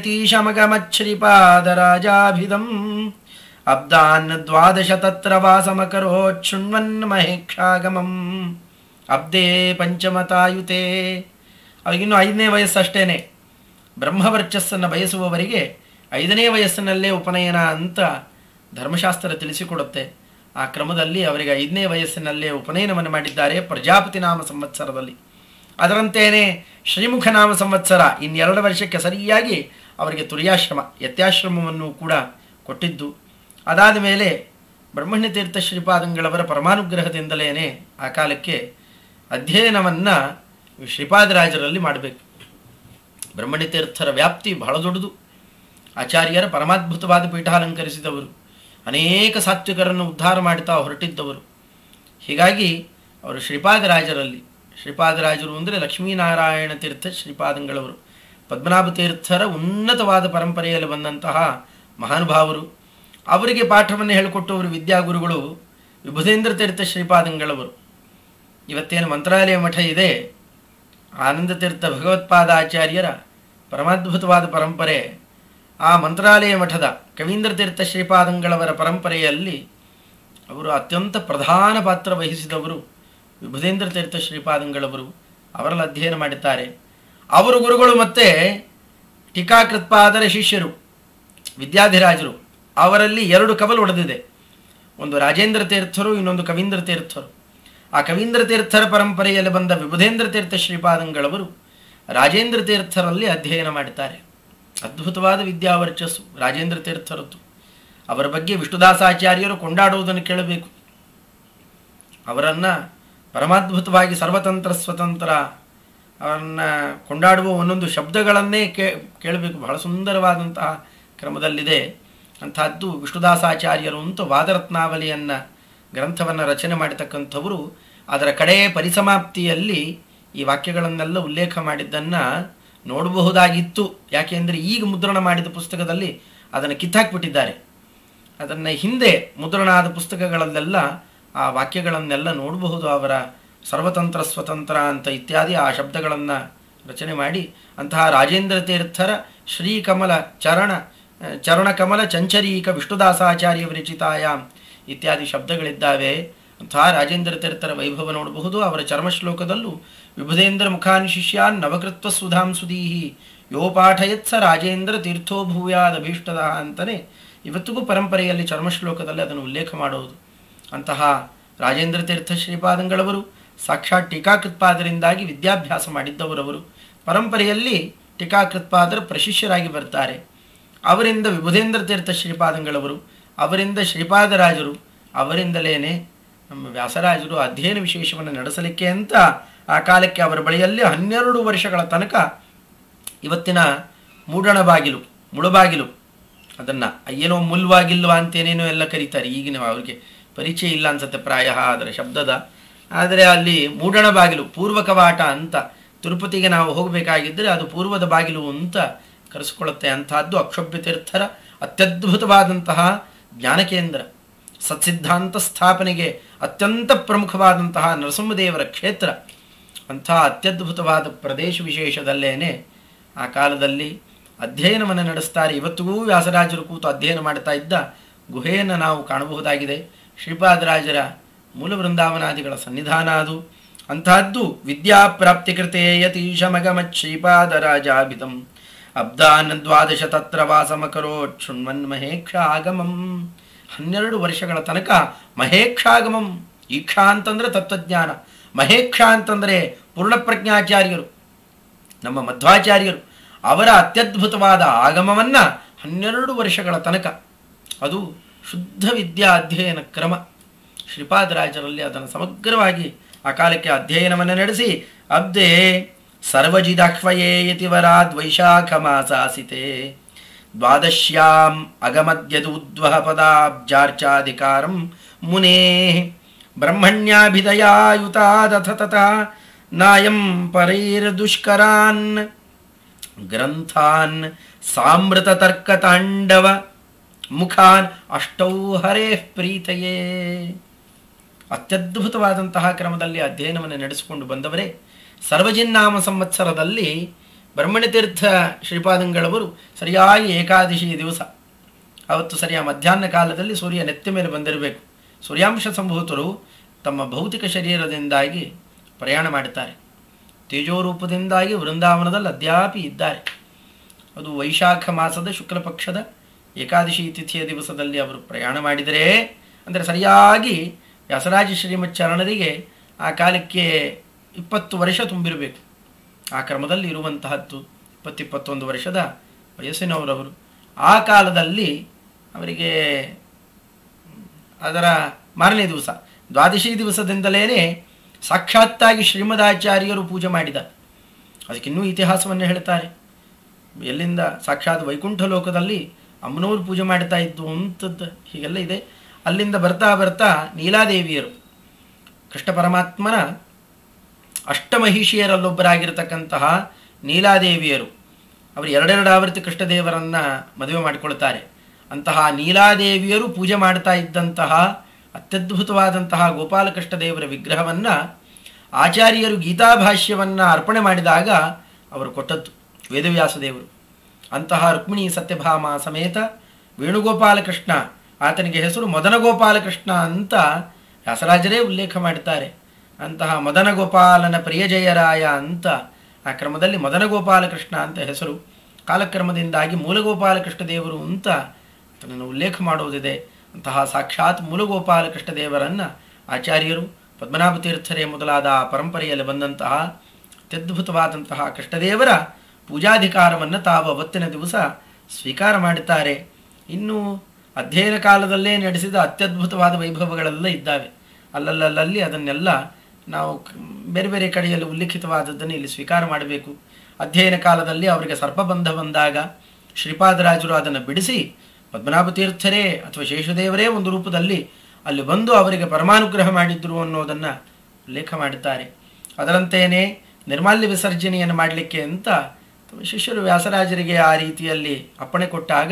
Speaker 1: ಯತೀಶಮಗಮಚ್ಛ್ರೀಪಾದರಾಜಾಭಿಧಂ ಅಬ್ದಾನ್ 12 ತತ್ರ ವಾಸಮಕರೋತ್ ಶೃಣ್ವನ್ ಮಹೇಕ್ಷಾಗಮಂ. ಅಬ್ದೇ ಪಂಚಮತಾಯುತೆ, ಅವಾಗಿನ್ನೂ 5ನೇ ವಯಸ್ಸಷ್ಟೇನೆ. ಬ್ರಹ್ಮವರ್ಚಸ್ಸನ್ನು ಬಯಸುವವರಿಗೆ 5ನೇ ವಯಸ್ಸಿನಲ್ಲೇ ಉಪನಯನ ಅಂತ ಧರ್ಮಶಾಸ್ತ್ರ ತಿಳಿಸಿಕೊಡುತ್ತೆ. ಆ ಕ್ರಮದಲ್ಲಿ ಅವರಿಗೆ 5ನೇ ವಯಸ್ಸಿನಲ್ಲೇ ಉಪನಯನವನ್ನು ಮಾಡಿದ್ದಾರೆ ಪ್ರಜಾಪತಿ ನಾಮ ಸಂವತ್ಸರದಲ್ಲಿ. ಅದರಂತೆಯೇ ಶ್ರೀಮುಖ ನಾಮ ಸಂವತ್ಸರ ಇನ್ನು 2 ವರ್ಷಕ್ಕೆ ಸರಿಯಾಗಿ ಅವರಿಗೆ ತುರ್ಯಾಶ್ರಮ ಯತ್ಯಾಶ್ರಮವನ್ನು ಕೂಡ ಕೊಟ್ಟಿದ್ದು. ಅದಾದ ಮೇಲೆ ಬ್ರಹ್ಮಣ್ಯ ತೀರ್ಥ ಶ್ರೀಪಾದಂಗಳವರ ಪರಮಾನುಗ್ರಹದಿಂದಲೇ ಆ ಕಾಲಕ್ಕೆ ಅಧ್ಯಯನವನ್ನು ಶ್ರೀಪಾದರಾಜರಲ್ಲಿ ಮಾಡಬೇಕು. ಬ್ರಹ್ಮಣ್ಯ ತೀರ್ಥರ ವ್ಯಾಪ್ತಿ ಬಹಳ ದೊಡ್ಡದು. ಆಚಾರ್ಯರ ಪರಮಾದ್ಭುತವಾದ ಪೀಠಾಲಂಕರಿಸಿದವರು, ಅನೇಕ ಸಾತ್ವಿಕರನ್ನು ಉದ್ಧಾರ ಮಾಡುತ್ತಾ ಹೊರಟಿದ್ದವರು. ಹೀಗಾಗಿ ಅವರು ಶ್ರೀಪಾದರಾಜರು ಅಂದರೆ ಲಕ್ಷ್ಮೀನಾರಾಯಣ ತೀರ್ಥ ಶ್ರೀಪಾದಂಗಳವರು, ಪದ್ಮನಾಭ ತೀರ್ಥರ ಉನ್ನತವಾದ ಪರಂಪರೆಯಲ್ಲಿ ಬಂದಂತಹ ಮಹಾನುಭಾವರು. ಅವರಿಗೆ ಪಾಠವನ್ನು ಹೇಳಿಕೊಟ್ಟವರು ವಿದ್ಯಾಗುರುಗಳು ವಿಭುಧೇಂದ್ರ ತೀರ್ಥ ಶ್ರೀಪಾದಂಗಳವರು. ಇವತ್ತೇನು ಮಂತ್ರಾಲಯ ಮಠ ಇದೆ, ಆನಂದ ತೀರ್ಥ ಭಗವತ್ಪಾದಾಚಾರ್ಯರ ಪರಮಾದ್ಭುತವಾದ ಪರಂಪರೆ, ಆ ಮಂತ್ರಾಲಯ ಮಠದ ಕವೀಂದ್ರ ತೀರ್ಥ ಶ್ರೀಪಾದಂಗಳವರ ಪರಂಪರೆಯಲ್ಲಿ ಅವರು ಅತ್ಯಂತ ಪ್ರಧಾನ ಪಾತ್ರ ವಹಿಸಿದವರು ವಿಭುಧೇಂದ್ರ ತೀರ್ಥ ಶ್ರೀಪಾದಂಗಳವರು. ಅವರಲ್ಲಿ ಅಧ್ಯಯನ ಮಾಡಿದ್ದಾರೆ. ಅವರು ಗುರುಗಳು ಮತ್ತು ಟೀಕಾಕೃತ್ಪಾದರ ಶಿಷ್ಯರು ವಿದ್ಯಾಧಿರಾಜರು, ಅವರಲ್ಲಿ 2 ಕವಲು ಒಡೆದಿದೆ. ಒಂದು ರಾಜೇಂದ್ರ ತೀರ್ಥರು, ಇನ್ನೊಂದು ಕವೀಂದ್ರ ತೀರ್ಥರು. ಆ ಕವೀಂದ್ರ ತೀರ್ಥರ ಪರಂಪರೆಯಲ್ಲಿ ಬಂದ ವಿಭುಧೇಂದ್ರ ತೀರ್ಥ ಶ್ರೀಪಾದಂಗಳವರು ರಾಜೇಂದ್ರ ತೀರ್ಥರಲ್ಲಿ ಅಧ್ಯಯನ ಮಾಡುತ್ತಾರೆ. ಅದ್ಭುತವಾದ ವಿದ್ಯಾವರ್ಚಸ್ಸು ರಾಜೇಂದ್ರ ತೀರ್ಥರದ್ದು. ಅವರ ಬಗ್ಗೆ ವಿಷ್ಣುದಾಸಾಚಾರ್ಯರು ಕೊಂಡಾಡುವುದನ್ನು ಕೇಳಬೇಕು. ಅವರನ್ನು ಪರಮಾದ್ಭುತವಾಗಿ ಸರ್ವತಂತ್ರ ಸ್ವತಂತ್ರ ಅವರನ್ನು ಕೊಂಡಾಡುವ ಒಂದೊಂದು ಶಬ್ದಗಳನ್ನೇ ಕೇಳಬೇಕು. ಬಹಳ ಸುಂದರವಾದಂತಹ ಕ್ರಮದಲ್ಲಿದೆ. ಅಂಥದ್ದು ವಿಷ್ಣುದಾಸಾಚಾರ್ಯರು ಅಂತ ವಾದರತ್ನಾವಲಿಯನ್ನು ಗ್ರಂಥವನ್ನು ರಚನೆ ಮಾಡತಕ್ಕಂಥವರು ಅದರ ಕಡೆಯ ಪರಿಸಮಾಪ್ತಿಯಲ್ಲಿ ಈ ವಾಕ್ಯಗಳನ್ನೆಲ್ಲ ಉಲ್ಲೇಖ ಮಾಡಿದ್ದನ್ನು ನೋಡಬಹುದಾಗಿತ್ತು. ಯಾಕೆಂದರೆ ಈಗ ಮುದ್ರಣ ಮಾಡಿದ ಪುಸ್ತಕದಲ್ಲಿ ಅದನ್ನು ಕಿತ್ತಾಕ್ಬಿಟ್ಟಿದ್ದಾರೆ. ಅದನ್ನು ಹಿಂದೆ ಮುದ್ರಣ ಆದ ಪುಸ್ತಕಗಳಲ್ಲೆಲ್ಲ ಆ ವಾಕ್ಯಗಳನ್ನೆಲ್ಲ ನೋಡಬಹುದು. ಅವರ ಸರ್ವತಂತ್ರ ಸ್ವತಂತ್ರ ಅಂತ ಇತ್ಯಾದಿ ಆ ಶಬ್ದಗಳನ್ನು ರಚನೆ ಮಾಡಿ ಅಂತಹ ರಾಜೇಂದ್ರ ತೀರ್ಥರ ಶ್ರೀಕಮಲ ಚರಣಕಮಲ ಚಂಚರೀಕ ವಿಷ್ಣುದಾಸಾಚಾರ್ಯ ವಿರಚಿತಾಯಾಮ್ ಇತ್ಯಾದಿ ಶಬ್ದಗಳಿದ್ದಾವೆ. ಅಂತಹ ರಾಜೇಂದ್ರ ತೀರ್ಥರ ವೈಭವ ನೋಡಬಹುದು. ಅವರ ಚರ್ಮಶ್ಲೋಕದಲ್ಲೂ ವಿಭುಧೇಂದ್ರ ಮುಖಾನ್ ಶಿಷ್ಯಾನ್ ನವಕೃತ್ವ ಸುಧಾಂ ಸುದೀಹಿ ಯೋ ಪಾಠಯತ್ಸ ರಾಜೇಂದ್ರ ತೀರ್ಥೋ ಭೂಯಾದಭೀಷ್ಟದ ಅಂತಲೇ ಇವತ್ತಿಗೂ ಪರಂಪರೆಯಲ್ಲಿ ಚರ್ಮಶ್ಲೋಕದಲ್ಲಿ ಅದನ್ನು ಉಲ್ಲೇಖ ಮಾಡುವುದು. ಅಂತಹ ರಾಜೇಂದ್ರ ತೀರ್ಥ ಶ್ರೀಪಾದಂಗಳವರು ಸಾಕ್ಷಾತ್ ಟೀಕಾಕೃತ್ಪಾದರಿಂದಾಗಿ ವಿದ್ಯಾಭ್ಯಾಸ ಮಾಡಿದ್ದವರವರು. ಪರಂಪರೆಯಲ್ಲಿ ಟೀಕಾಕೃತ್ಪಾದರ ಪ್ರಶಿಷ್ಯರಾಗಿ ಬರ್ತಾರೆ. ಅವರಿಂದ ವಿಭುಧೇಂದ್ರ ತೀರ್ಥ ಶ್ರೀಪಾದಂಗಳವರು, ಅವರಿಂದ ಶ್ರೀಪಾದರಾಜರು, ಅವರಿಂದಲೇ ನಮ್ಮ ವ್ಯಾಸರಾಜರು ಅಧ್ಯಯನ ವಿಶೇಷವನ್ನು ನಡೆಸಲಿಕ್ಕೆ ಅಂತ ಆ ಕಾಲಕ್ಕೆ ಅವರ ಬಳಿಯಲ್ಲಿ 12 ವರ್ಷಗಳ ತನಕ ಇವತ್ತಿನ ಮೂಡಣ ಬಾಗಿಲು, ಮುಳುಬಾಗಿಲು, ಅದನ್ನು ಏನೋ ಮುಲ್ವಾಗಿಲ್ವ ಅಂತೇನೇನೋ ಎಲ್ಲ ಕರೀತಾರೆ. ಈಗಿನ ಅವರಿಗೆ ಪರಿಚಯ ಇಲ್ಲ ಅನ್ಸುತ್ತೆ ಪ್ರಾಯ ಅದರ ಶಬ್ದದ. ಆದರೆ ಅಲ್ಲಿ ಮೂಡಣ ಬಾಗಿಲು, ಪೂರ್ವ ಕವಾಟ ಅಂತ, ತಿರುಪತಿಗೆ ನಾವು ಹೋಗಬೇಕಾಗಿದ್ದರೆ ಅದು ಪೂರ್ವದ ಬಾಗಿಲು ಅಂತ ಕರೆಸಿಕೊಳ್ಳುತ್ತೆ. ಅಂಥದ್ದು ಅಕ್ಷೋಭ್ಯ ತೀರ್ಥರ ಅತ್ಯದ್ಭುತವಾದಂತಹ ಜ್ಞಾನಕೇಂದ್ರ, ಸತ್ಸಿದ್ಧಾಂತ ಸ್ಥಾಪನೆಗೆ ಅತ್ಯಂತ ಪ್ರಮುಖವಾದಂತಹ ನರಸಿಂಹದೇವರ ಕ್ಷೇತ್ರ. ಅಂಥ ಅತ್ಯದ್ಭುತವಾದ ಪ್ರದೇಶ ವಿಶೇಷದಲ್ಲೇನೆ ಆ ಕಾಲದಲ್ಲಿ ಅಧ್ಯಯನವನ್ನು ನಡೆಸ್ತಾರೆ. ಇವತ್ತಿಗೂ ವ್ಯಾಸರಾಜರು ಕೂತು ಅಧ್ಯಯನ ಮಾಡ್ತಾ ಇದ್ದ ಗುಹೆಯನ್ನು ನಾವು ಕಾಣಬಹುದಾಗಿದೆ. ಶ್ರೀಪಾದರಾಜರ ಮೂಲ ವೃಂದಾವನಾದಿಗಳ ಸನ್ನಿಧಾನ ಅದು. ಅಂತಹದ್ದು ವಿದ್ಯಾಪ್ರಾಪ್ತಿಕೃತೆ ಯತೀಶಮಗಮತ್ ಶ್ರೀಪಾದರಾಜಾಭಿತಂ ಅಬ್ದಾನ್ 12 ತತ್ರ ವಾಸಮಕರೋತ್ ಶೃಣ್ವನ್ ಮಹೇಕ್ಷಾಗಮಂ. 12 ವರ್ಷಗಳ ತನಕ ಮಹೇಕ್ಷಾಗಮಂ. ಈಕ್ಷಾ ಅಂತಂದರೆ ತತ್ವಜ್ಞಾನ, ಮಹೇಕ್ಷಾ ಅಂತಂದರೆ ಪೂರ್ಣಪ್ರಜ್ಞಾಚಾರ್ಯರು, ನಮ್ಮ ಮಧ್ವಾಚಾರ್ಯರು, ಅವರ ಅತ್ಯದ್ಭುತವಾದ ಆಗಮವನ್ನು 12 ವರ್ಷಗಳ ತನಕ, ಅದು ಶುದ್ಧ ವಿದ್ಯಾ ಅಧ್ಯಯನ ಕ್ರಮ. ಶ್ರೀಪಾದರಾಜರಲ್ಲಿ ಅದನ್ನು ಸಮಗ್ರವಾಗಿ ಆ ಕಾಲಕ್ಕೆ ಅಧ್ಯಯನವನ್ನು ನಡೆಸಿ ಅಬ್ದೆ ಸರ್ವಜಿದಾಹ್ವಯೇ ಯತಿವರಾದ್ ವೈಶಾಖ ಮಾಸಾಸಿತೆ ದ್ವಾದಶ್ಯಾಂ ಅಗಮದ್ಯದೂದ್ವಹ ಪದಾಬ್ಜಾರ್ಚಾಧಿಕಾರಂ ಮುನೇ ಬ್ರಹ್ಮಣ್ಯಾಭಿದಯಾಯುತಾದಥ ತಥಾ ನಾಯಂ ಪರೈರ್ದುಷ್ಕರಾನ್ ಗ್ರಂಥಾನ್ ಸಾಮೃತ ತರ್ಕತಾಂಡವ ಮುಖಾನ್ ಅಷ್ಟೌ ಹರೇಃ ಪ್ರೀತಯೇ. ಅತ್ಯದ್ಭುತವಾದಂತಹ ಕ್ರಮದಲ್ಲಿ ಅಧ್ಯಯನವನ್ನು ನಡೆಸಿಕೊಂಡು ಬಂದವರೇ ಸರ್ವಜಿನ್ನಾಮ ಸಂವತ್ಸರದಲ್ಲಿ ಬ್ರಹ್ಮಣ್ಯತೀರ್ಥ ಶ್ರೀಪಾದಂಗಳವರು ಸರಿಯಾಗಿ ಏಕಾದಶಿ ದಿವಸ ಅವತ್ತು ಸರಿಯಾಗಿ ಮಧ್ಯಾಹ್ನ ಕಾಲದಲ್ಲಿ ಸೂರ್ಯ ನೆತ್ತಿ ಮೇಲೆ ಬಂದಿರಬೇಕು. ಸೂರ್ಯಾಂಶ ಸಂಭೂತರು ತಮ್ಮ ಭೌತಿಕ ಶರೀರದಿಂದಾಗಿ ಪ್ರಯಾಣ ಮಾಡುತ್ತಾರೆ. ತೇಜೋರೂಪದಿಂದಾಗಿ ವೃಂದಾವನದಲ್ಲಿ ಅದ್ಯಾಪಿ ಇದ್ದಾರೆ. ಅದು ವೈಶಾಖ ಮಾಸದ ಶುಕ್ಲ ಪಕ್ಷದ ಏಕಾದಶಿ ತಿಥಿಯ ದಿವಸದಲ್ಲಿ ಅವರು ಪ್ರಯಾಣ ಮಾಡಿದರೆ ಅಂದರೆ ಸರಿಯಾಗಿ ವ್ಯಾಸರಾಜ ಶ್ರೀಮಚ್ಚರಣರಿಗೆ ಆ ಕಾಲಕ್ಕೆ 20 ವರ್ಷ ತುಂಬಿರಬೇಕು. ಆ ಕ್ರಮದಲ್ಲಿ ಇರುವಂತಹದ್ದು 20-21 ವರ್ಷದ ವಯಸ್ಸಿನವರವರು. ಆ ಕಾಲದಲ್ಲಿ ಅವರಿಗೆ ಅದರ ಮಾರನೇ ದಿವಸ ದ್ವಾದಶಿ ದಿವಸದಿಂದಲೇ ಸಾಕ್ಷಾತ್ತಾಗಿ ಶ್ರೀಮದಾಚಾರ್ಯರು ಪೂಜೆ ಮಾಡಿದ. ಅದಕ್ಕಿನ್ನೂ ಇತಿಹಾಸವನ್ನು ಹೇಳ್ತಾರೆ. ಎಲ್ಲಿಂದ ಸಾಕ್ಷಾತ್ ವೈಕುಂಠ ಲೋಕದಲ್ಲಿ ಅಮ್ಮನವರು ಪೂಜೆ ಮಾಡ್ತಾ ಇದ್ದು ಅಂಥದ್ದು ಹೀಗೆಲ್ಲ ಇದೆ. ಅಲ್ಲಿಂದ ಬರ್ತಾ ಬರ್ತಾ ನೀಲಾದೇವಿಯರು ಕೃಷ್ಣ ಪರಮಾತ್ಮನ ಅಷ್ಟಮಹಿಷಿಯರಲ್ಲೊಬ್ಬರಾಗಿರ್ತಕ್ಕಂತಹ ನೀಲಾದೇವಿಯರು ಅವರು 2 ಆವೃತ್ತಿ ಕೃಷ್ಣದೇವರನ್ನು ಮದುವೆ ಮಾಡಿಕೊಳ್ತಾರೆ. ಅಂತಹ ನೀಲಾದೇವಿಯರು ಪೂಜೆ ಮಾಡ್ತಾ ಇದ್ದಂತಹ ಅತ್ಯದ್ಭುತವಾದಂತಹ ಗೋಪಾಲಕೃಷ್ಣ ದೇವರ ವಿಗ್ರಹವನ್ನು ಆಚಾರ್ಯರು ಗೀತಾಭಾಷ್ಯವನ್ನು ಅರ್ಪಣೆ ಮಾಡಿದಾಗ ಅವರು ಕೊಟ್ಟದ್ದು ವೇದವ್ಯಾಸ ದೇವರು. ಅಂತಹ ರುಕ್ಮಿಣಿ ಸತ್ಯಭಾಮ ಸಮೇತ ವೇಣುಗೋಪಾಲಕೃಷ್ಣ, ಆತನಿಗೆ ಹೆಸರು ಮದನ ಗೋಪಾಲಕೃಷ್ಣ ಅಂತ ವ್ಯಾಸರಾಜರೇ ಉಲ್ಲೇಖ ಮಾಡುತ್ತಾರೆ. ಅಂತಹ ಮದನ ಗೋಪಾಲನ ಪ್ರಿಯಜಯರಾಯ ಅಂತ ಆ ಕ್ರಮದಲ್ಲಿ ಮದನ ಗೋಪಾಲಕೃಷ್ಣ ಅಂತ ಹೆಸರು. ಕಾಲಕ್ರಮದಿಂದಾಗಿ ಮೂಲಗೋಪಾಲಕೃಷ್ಣ ದೇವರು ಅಂತ ಅದನ್ನು ಉಲ್ಲೇಖ ಮಾಡುವುದಿದೆ. ಅಂತಹ ಸಾಕ್ಷಾತ್ ಮೂಲಗೋಪಾಲಕೃಷ್ಣ ದೇವರನ್ನು ಆಚಾರ್ಯರು ಪದ್ಮನಾಭ ತೀರ್ಥರೇ ಮೊದಲಾದ ಪರಂಪರೆಯಲ್ಲಿ ಬಂದಂತಹ ಅತ್ಯದ್ಭುತವಾದಂತಹ ಕೃಷ್ಣದೇವರ ಪೂಜಾಧಿಕಾರವನ್ನು ತಾವು ಅವತ್ತಿನ ದಿವಸ ಸ್ವೀಕಾರ ಮಾಡುತ್ತಾರೆ. ಇನ್ನು ಅಧ್ಯಯನ ಕಾಲದಲ್ಲೇ ನಡೆಸಿದ ಅತ್ಯದ್ಭುತವಾದ ವೈಭವಗಳೆಲ್ಲ ಇದ್ದಾವೆ. ಅಲ್ಲಲ್ಲಿ ಅದನ್ನೆಲ್ಲ ನಾವು ಬೇರೆ ಬೇರೆ ಕಡೆಯಲ್ಲಿ ಉಲ್ಲೇಖಿತವಾದದ್ದನ್ನು ಇಲ್ಲಿ ಸ್ವೀಕಾರ ಮಾಡಬೇಕು. ಅಧ್ಯಯನ ಕಾಲದಲ್ಲಿ ಅವರಿಗೆ ಸರ್ಪಬಂಧ ಬಂದಾಗ ಶ್ರೀಪಾದರಾಜರು ಅದನ್ನು ಬಿಡಿಸಿ ಪದ್ಮನಾಭ ತೀರ್ಥರೇ ಅಥವಾ ಶೇಷದೇವರೇ ಒಂದು ರೂಪದಲ್ಲಿ ಅಲ್ಲಿ ಬಂದು ಅವರಿಗೆ ಪರಮಾನುಗ್ರಹ ಮಾಡಿದ್ರು ಅನ್ನೋದನ್ನು ಉಲ್ಲೇಖ ಮಾಡುತ್ತಾರೆ. ಅದರಂತೆಯೇ ನಿರ್ಮಾಲ್ಯ ವಿಸರ್ಜನೆಯನ್ನು ಮಾಡಲಿಕ್ಕೆ ಅಂತ ಶಿಷ್ಯರು ವ್ಯಾಸರಾಜರಿಗೆ ಆ ರೀತಿಯಲ್ಲಿ ಅಪ್ಪಣೆ ಕೊಟ್ಟಾಗ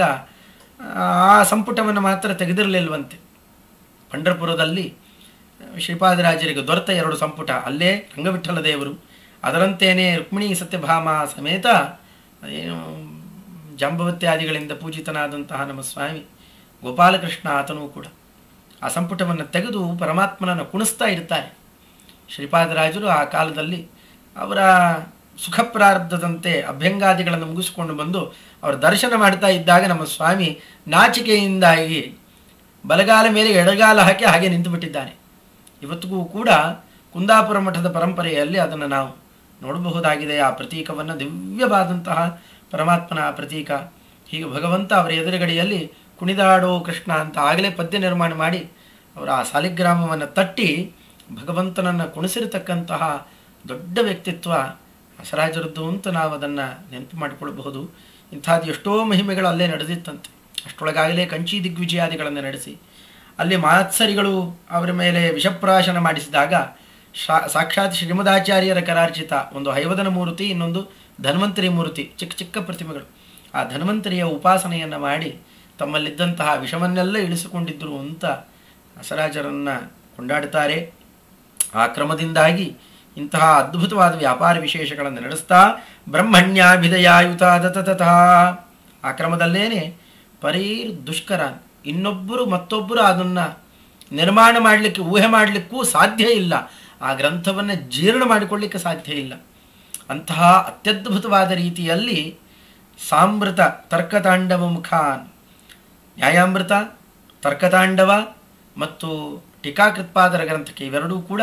Speaker 1: ಆ ಸಂಪುಟವನ್ನು ಮಾತ್ರ ತೆಗೆದಿರಲಿಲ್ವಂತೆ. ಪಂಢರಪುರದಲ್ಲಿ ಶ್ರೀಪಾದರಾಜರಿಗೆ ದೊರೆತ 2 ಸಂಪುಟ, ಅಲ್ಲೇ ರಂಗವಿಠಲ ದೇವರು, ಅದರಂತೆಯೇ ರುಕ್ಮಿಣಿ ಸತ್ಯಭಾಮ ಸಮೇತ ಏನು ಜಾಂಬವತ್ಯಾದಿಗಳಿಂದ ಪೂಜಿತನಾದಂತಹ ನಮ್ಮ ಸ್ವಾಮಿ ಗೋಪಾಲಕೃಷ್ಣ ಆತನೂ ಕೂಡ ಆ ಸಂಪುಟವನ್ನು ತೆಗೆದು ಪರಮಾತ್ಮನನ್ನು ಕುಣಿಸ್ತಾ ಇರ್ತಾರೆ. ಶ್ರೀಪಾದರಾಜರು ಆ ಕಾಲದಲ್ಲಿ ಅವರ ಸುಖ ಪ್ರಾರಬ್ಧದಂತೆ ಅಭ್ಯಂಗಾದಿಗಳನ್ನು ಮುಗಿಸಿಕೊಂಡು ಬಂದು ಅವರ ದರ್ಶನ ಮಾಡ್ತಾ ಇದ್ದಾಗ ನಮ್ಮ ಸ್ವಾಮಿ ನಾಚಿಕೆಯಿಂದಾಗಿ ಬಲಗಾಲ ಮೇಲೆ ಎಡಗಾಲ ಹಾಕಿ ಹಾಗೆ ನಿಂತುಬಿಟ್ಟಿದ್ದಾನೆ. ಇವತ್ತಿಗೂ ಕೂಡ ಕುಂದಾಪುರ ಮಠದ ಪರಂಪರೆಯಲ್ಲಿ ಅದನ್ನು ನಾವು ನೋಡಬಹುದಾಗಿದೆ. ಆ ಪ್ರತೀಕವನ್ನು ದಿವ್ಯವಾದಂತಹ ಪರಮಾತ್ಮನ ಪ್ರತೀಕ. ಹೀಗೆ ಭಗವಂತ ಅವರ ಎದುರುಗಡೆಯಲ್ಲಿ ಕುಣಿದಾಡೋ ಕೃಷ್ಣ ಅಂತ ಆಗಲೇ ಪದ್ಯ ನಿರ್ಮಾಣ ಮಾಡಿ ಅವರ ಆ ಸಾಲಿಗ್ರಾಮವನ್ನು ತಟ್ಟಿ ಭಗವಂತನನ್ನು ಕುಣಿಸಿರತಕ್ಕಂತಹ ದೊಡ್ಡ ವ್ಯಕ್ತಿತ್ವ ವ್ಯಾಸರಾಜರದ್ದು ಅಂತ ನಾವು ಅದನ್ನು ನೆನಪು ಮಾಡಿಕೊಳ್ಳಬಹುದು. ಇಂಥದ್ದು ಎಷ್ಟೋ ಮಹಿಮೆಗಳು ಅಲ್ಲೇ ನಡೆದಿತ್ತಂತೆ. ಅಷ್ಟೊಳಗಾಗಲೇ ಕಂಚಿ ದಿಗ್ವಿಜಯಾದಿಗಳನ್ನು ನಡೆಸಿ ಅಲ್ಲಿ ಮಾತ್ಸರಿಗಳು ಅವರ ಮೇಲೆ ವಿಷಪ್ರಾಶನ ಮಾಡಿಸಿದಾಗ ಸಾಕ್ಷಾತ್ ಶ್ರೀಮದಾಚಾರ್ಯರ ಕರಾರ್ಚಿತ ಒಂದು ಹೈವದನ ಮೂರ್ತಿ, ಇನ್ನೊಂದು ಧನ್ವಂತರಿ ಮೂರ್ತಿ, ಚಿಕ್ಕ ಚಿಕ್ಕ ಪ್ರತಿಮೆಗಳು, ಆ ಧನ್ವಂತರಿಯ ಉಪಾಸನೆಯನ್ನು ಮಾಡಿ ತಮ್ಮಲ್ಲಿದ್ದಂತಹ ವಿಷವನ್ನೆಲ್ಲ ಇಳಿಸಿಕೊಂಡಿದ್ದರು ಅಂತ ವ್ಯಾಸರಾಜರನ್ನು ಕೊಂಡಾಡುತ್ತಾರೆ. ಆ ಕ್ರಮದಿಂದಾಗಿ ಇಂತಹ ಅದ್ಭುತವಾದ ವ್ಯಾಪಾರ ವಿಶೇಷಗಳನ್ನು ನಡೆಸ್ತಾ ಬ್ರಹ್ಮಣ್ಯಾಭಿದಯಾಯುತ ದತತಥಾ ಆ ಕ್ರಮದಲ್ಲೇನೆ ಪರೈರ್ ದುಷ್ಕರ, ಇನ್ನೊಬ್ಬರು ಮತ್ತೊಬ್ಬರು ಅದನ್ನು ನಿರ್ಮಾಣ ಮಾಡಲಿಕ್ಕೆ ಊಹೆ ಮಾಡಲಿಕ್ಕೂ ಸಾಧ್ಯ ಇಲ್ಲ. ಆ ಗ್ರಂಥವನ್ನು ಜೀರ್ಣ ಮಾಡಿಕೊಳ್ಳಲಿಕ್ಕೆ ಸಾಧ್ಯ ಇಲ್ಲ. ಅಂತಹ ಅತ್ಯದ್ಭುತವಾದ ರೀತಿಯಲ್ಲಿ ಸಾಮೃತ ತರ್ಕತಾಂಡವ ಮುಖಾನ್, ನ್ಯಾಯಾಮೃತ, ತರ್ಕತಾಂಡವ ಮತ್ತು ಟೀಕಾಕೃತ್ಪಾದರ ಗ್ರಂಥಕ್ಕೆ ಇವೆರಡೂ ಕೂಡ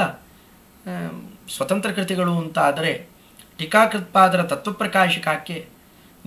Speaker 1: ಸ್ವತಂತ್ರ ಕೃತಿಗಳು ಅಂತ ಆದರೆ ಟೀಕಾಕೃತ್ಪಾದರ ತತ್ವಪ್ರಕಾಶಿಕಕ್ಕೆ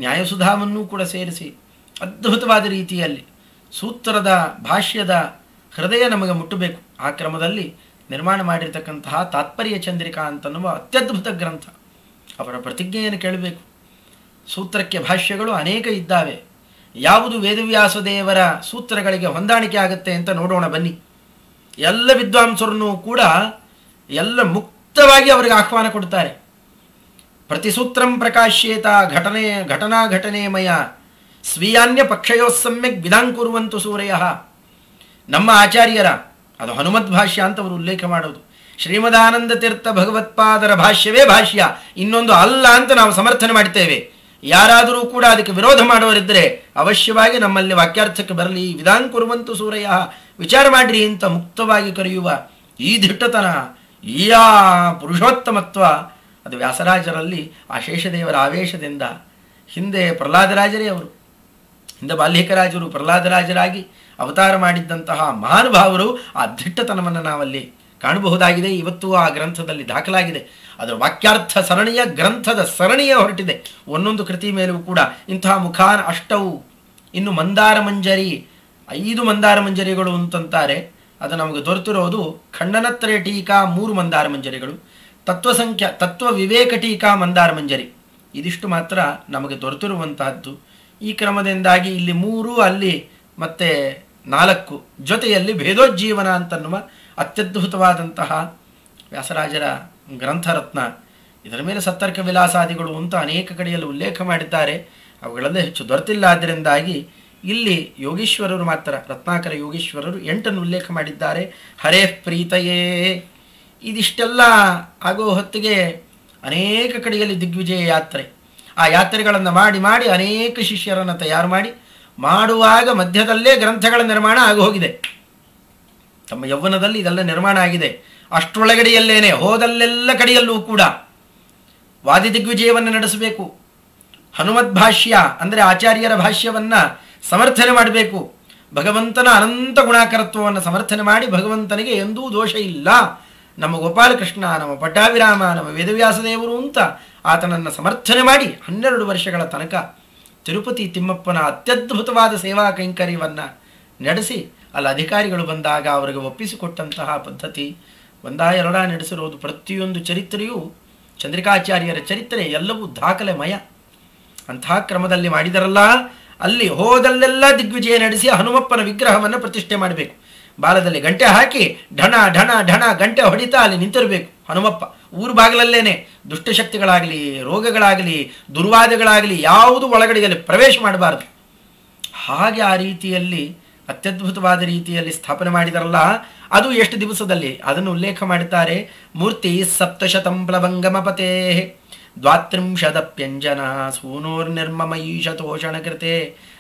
Speaker 1: ನ್ಯಾಯಸುಧಾವನ್ನೂ ಕೂಡ ಸೇರಿಸಿ ಅದ್ಭುತವಾದ ರೀತಿಯಲ್ಲಿ ಸೂತ್ರದ ಭಾಷ್ಯದ ಹೃದಯ ನಮಗೆ ಮುಟ್ಟಬೇಕು. ಆ ಕ್ರಮದಲ್ಲಿ ನಿರ್ಮಾಣ ಮಾಡಿರ್ತಕ್ಕಂತಹ ತಾತ್ಪರ್ಯ ಚಂದ್ರಿಕಾ ಅಂತನ್ನುವ ಅತ್ಯದ್ಭುತ ಗ್ರಂಥ. ಅವರ ಪ್ರತಿಜ್ಞೆಯನ್ನು ಕೇಳಬೇಕು. ಸೂತ್ರಕ್ಕೆ ಭಾಷ್ಯಗಳು ಅನೇಕ ಇದ್ದಾವೆ. ಯಾವುದು ವೇದವ್ಯಾಸ ದೇವರ ಸೂತ್ರಗಳಿಗೆ ಹೊಂದಾಣಿಕೆ ಆಗುತ್ತೆ ಅಂತ ನೋಡೋಣ ಬನ್ನಿ. ಎಲ್ಲ ವಿದ್ವಾಂಸರನ್ನು ಕೂಡ ಎಲ್ಲ ಮುಕ್ತವಾಗಿ ಅವರಿಗೆ ಆಹ್ವಾನ ಕೊಡ್ತಾರೆ. ಪ್ರತಿಸೂತ್ರಂ ಪ್ರಕಾಶ್ಯೇತ ಘಟನಾಘಟನೆಮಯ ಸ್ವೀಯಾನ್ಯ ಪಕ್ಷಯೋ ಸಮ್ಯಕ್ ವಿಧಾಂಕುರುವಂತು ಸೂರ್ಯ. ನಮ್ಮ ಆಚಾರ್ಯರ ಅದು ಹನುಮದ್ ಭಾಷ್ಯ ಅಂತ ಅವರು ಉಲ್ಲೇಖ ಮಾಡೋದು. ಶ್ರೀಮದಾನಂದ ತೀರ್ಥ ಭಗವತ್ಪಾದರ ಭಾಷ್ಯವೇ ಭಾಷ್ಯ, ಇನ್ನೊಂದು ಅಲ್ಲ ಅಂತ ನಾವು ಸಮರ್ಥನೆ ಮಾಡ್ತೇವೆ. ಯಾರಾದರೂ ಕೂಡ ಅದಕ್ಕೆ ವಿರೋಧ ಮಾಡುವರಿದ್ದರೆ ಅವಶ್ಯವಾಗಿ ನಮ್ಮಲ್ಲಿ ವಾಕ್ಯಾರ್ಥಕ್ಕೆ ಬರಲಿ. ವಿಧಾಂಕುರುವಂತು ಸೂರ್ಯ, ವಿಚಾರ ಮಾಡ್ರಿ ಅಂತ ಮುಕ್ತವಾಗಿ ಕರೆಯುವ ಈ ದಿಟ್ಟತನ, ಈ ಪುರುಷೋತ್ತಮತ್ವ ಅದು ವ್ಯಾಸರಾಜರಲ್ಲಿ ಆ ಶೇಷದೇವರ ಆವೇಶದಿಂದ. ಹಿಂದೆ ಪ್ರಹ್ಲಾದರಾಜರೇ ಅವರು, ಹಿಂದೆ ಬಾಲ್ಯಕರಾಜರು ಪ್ರಹ್ಲಾದರಾಜರಾಗಿ ಅವತಾರ ಮಾಡಿದ್ದಂತಹ ಮಹಾನುಭಾವರು ಆ ದಿಟ್ಟತನವನ್ನು ನಾವಲ್ಲಿ ಕಾಣಬಹುದಾಗಿದೆ. ಇವತ್ತು ಆ ಗ್ರಂಥದಲ್ಲಿ ದಾಖಲಾಗಿದೆ. ಅದರ ವಾಕ್ಯಾರ್ಥ ಸರಣಿಯ ಗ್ರಂಥದ ಸರಣಿಯೇ ಹೊರಟಿದೆ. ಒಂದೊಂದು ಕೃತಿ ಮೇಲೂ ಕೂಡ ಇಂತಹ ಮುಖಾನ್ ಅಷ್ಟವು, ಇನ್ನು ಮಂದಾರ ಮಂಜರಿ 5 ಮಂದಾರ ಮಂಜರಿಗಳು ಅಂತಂತಾರೆ. ಅದು ನಮಗೆ ದೊರೆತಿರೋದು ಖಂಡನತ್ರಯ ಟೀಕಾ 3 ಮಂದಾರ ಮಂಜರಿಗಳು, ತತ್ವ ವಿವೇಕ ಟೀಕಾ ಮಂದಾರ ಮಂಜರಿ, ಇದಿಷ್ಟು ಮಾತ್ರ ನಮಗೆ ದೊರೆತಿರುವಂತಹದ್ದು. ಈ ಕ್ರಮದಿಂದಾಗಿ ಇಲ್ಲಿ 3, ಅಲ್ಲಿ ಮತ್ತೆ 4 ಜೊತೆಯಲ್ಲಿ ಭೇದೋಜ್ಜೀವನ ಅಂತನ್ನುವ ಅತ್ಯದ್ಭುತವಾದಂತಹ ವ್ಯಾಸರಾಜರ ಗ್ರಂಥರತ್ನ. ಇದರ ಮೇಲೆ ಸತ್ತರ್ಕ ವಿಲಾಸಾದಿಗಳು ಅಂತ ಅನೇಕ ಕಡೆಯಲ್ಲಿ ಉಲ್ಲೇಖ ಮಾಡಿದ್ದಾರೆ. ಅವುಗಳಲ್ಲೇ ಹೆಚ್ಚು ದೊರೆತಿಲ್ಲ. ಆದ್ದರಿಂದಾಗಿ ಇಲ್ಲಿ ಯೋಗೀಶ್ವರರು ಮಾತ್ರ, ರತ್ನಾಕರ ಯೋಗೀಶ್ವರರು 8 ಉಲ್ಲೇಖ ಮಾಡಿದ್ದಾರೆ. ಹರೇ ಪ್ರೀತಯೇ. ಇದಿಷ್ಟೆಲ್ಲ ಆಗೋ ಹೊತ್ತಿಗೆ ಅನೇಕ ಕಡೆಯಲ್ಲಿ ದಿಗ್ವಿಜಯ ಯಾತ್ರೆ, ಆ ಯಾತ್ರೆಗಳನ್ನು ಮಾಡಿ ಮಾಡಿ ಅನೇಕ ಶಿಷ್ಯರನ್ನು ತಯಾರು ಮಾಡಿ ಮಾಡುವಾಗ ಮಧ್ಯದಲ್ಲೇ ಗ್ರಂಥಗಳ ನಿರ್ಮಾಣ ಆಗೋಗಿದೆ. ತಮ್ಮ ಯೌವನದಲ್ಲಿ ಇದೆಲ್ಲ ನಿರ್ಮಾಣ ಆಗಿದೆ. ಅಷ್ಟರೊಳಗಡೆಯಲ್ಲೇನೆ ಹೋದಲ್ಲೆಲ್ಲ ಕಡೆಯಲ್ಲೂ ಕೂಡ ವಾದಿ ದಿಗ್ವಿಜಯವನ್ನು ನಡೆಸಬೇಕು. ಹನುಮದ್ ಭಾಷ್ಯ ಅಂದರೆ ಆಚಾರ್ಯರ ಭಾಷ್ಯವನ್ನು ಸಮರ್ಥನೆ ಮಾಡಬೇಕು. ಭಗವಂತನ ಅನಂತ ಗುಣಾಕರತ್ವವನ್ನು ಸಮರ್ಥನೆ ಮಾಡಿ, ಭಗವಂತನಿಗೆ ಎಂದೂ ದೋಷ ಇಲ್ಲ, ನಮ್ಮ ಗೋಪಾಲಕೃಷ್ಣ, ನಮ್ಮ ಪಟ್ಟಾಭಿರಾಮ, ನಮ್ಮ ವೇದವ್ಯಾಸದೇವರು ಅಂತ ಆತನನ್ನು ಸಮರ್ಥನೆ ಮಾಡಿ 12 ವರ್ಷಗಳ ತನಕ ತಿರುಪತಿ ತಿಮ್ಮಪ್ಪನ ಅತ್ಯದ್ಭುತವಾದ ಸೇವಾ ಕೈಂಕರ್ಯವನ್ನು ನಡೆಸಿ, ಅಲ್ಲಿ ಅಧಿಕಾರಿಗಳು ಬಂದಾಗ ಅವರಿಗೆ ಒಪ್ಪಿಸಿಕೊಟ್ಟಂತಹ ಪದ್ಧತಿ 1-2 ನಡೆಸಿರೋದು. ಪ್ರತಿಯೊಂದು ಚರಿತ್ರೆಯೂ ಚಂದ್ರಿಕಾಚಾರ್ಯರ ಚರಿತ್ರೆ ಎಲ್ಲವೂ ದಾಖಲೆಮಯ. ಅಂತಹ ಕ್ರಮದಲ್ಲಿ ಮಾಡಿದರಲ್ಲ, ಅಲ್ಲಿ ಹೋದಲ್ಲೆಲ್ಲ ದಿಗ್ವಿಜಯ ನಡೆಸಿ ಹನುಮಪ್ಪನ ವಿಗ್ರಹವನ್ನು ಪ್ರತಿಷ್ಠೆ ಮಾಡಬೇಕು. ಬಾಲದಲ್ಲಿ ಗಂಟೆ ಹಾಕಿ ಢಣ ಢಣ ಢಣ ಗಂಟೆ ಹೊಡಿತಾ ಅಲ್ಲಿ ನಿಂತಿರಬೇಕು ಹನುಮಪ್ಪ. ಊರು ಬಾಗಿಲಲ್ಲೇನೆ ದುಷ್ಟಶಕ್ತಿಗಳಾಗಲಿ, ರೋಗಗಳಾಗಲಿ, ದುರ್ವಾದಗಳಾಗಲಿ ಯಾವುದು ಒಳಗಡೆಯಲ್ಲಿ ಪ್ರವೇಶ ಮಾಡಬಾರದು. ಹಾಗೆ ಆ ರೀತಿಯಲ್ಲಿ ಅತ್ಯದ್ಭುತವಾದ ರೀತಿಯಲ್ಲಿ ಸ್ಥಾಪನೆ ಮಾಡಿದರಲ್ಲ, ಅದು ಎಷ್ಟು ದಿವಸದಲ್ಲಿ ಅದನ್ನು ಉಲ್ಲೇಖ ಮಾಡುತ್ತಾರೆ. ಮೂರ್ತಿ 700 ಪ್ಲವಂಗಮಪತೆ 32 ಸೂನೋರ್ನಿರ್ಮಮೈಷತೋಷಣ ಕೃತೆ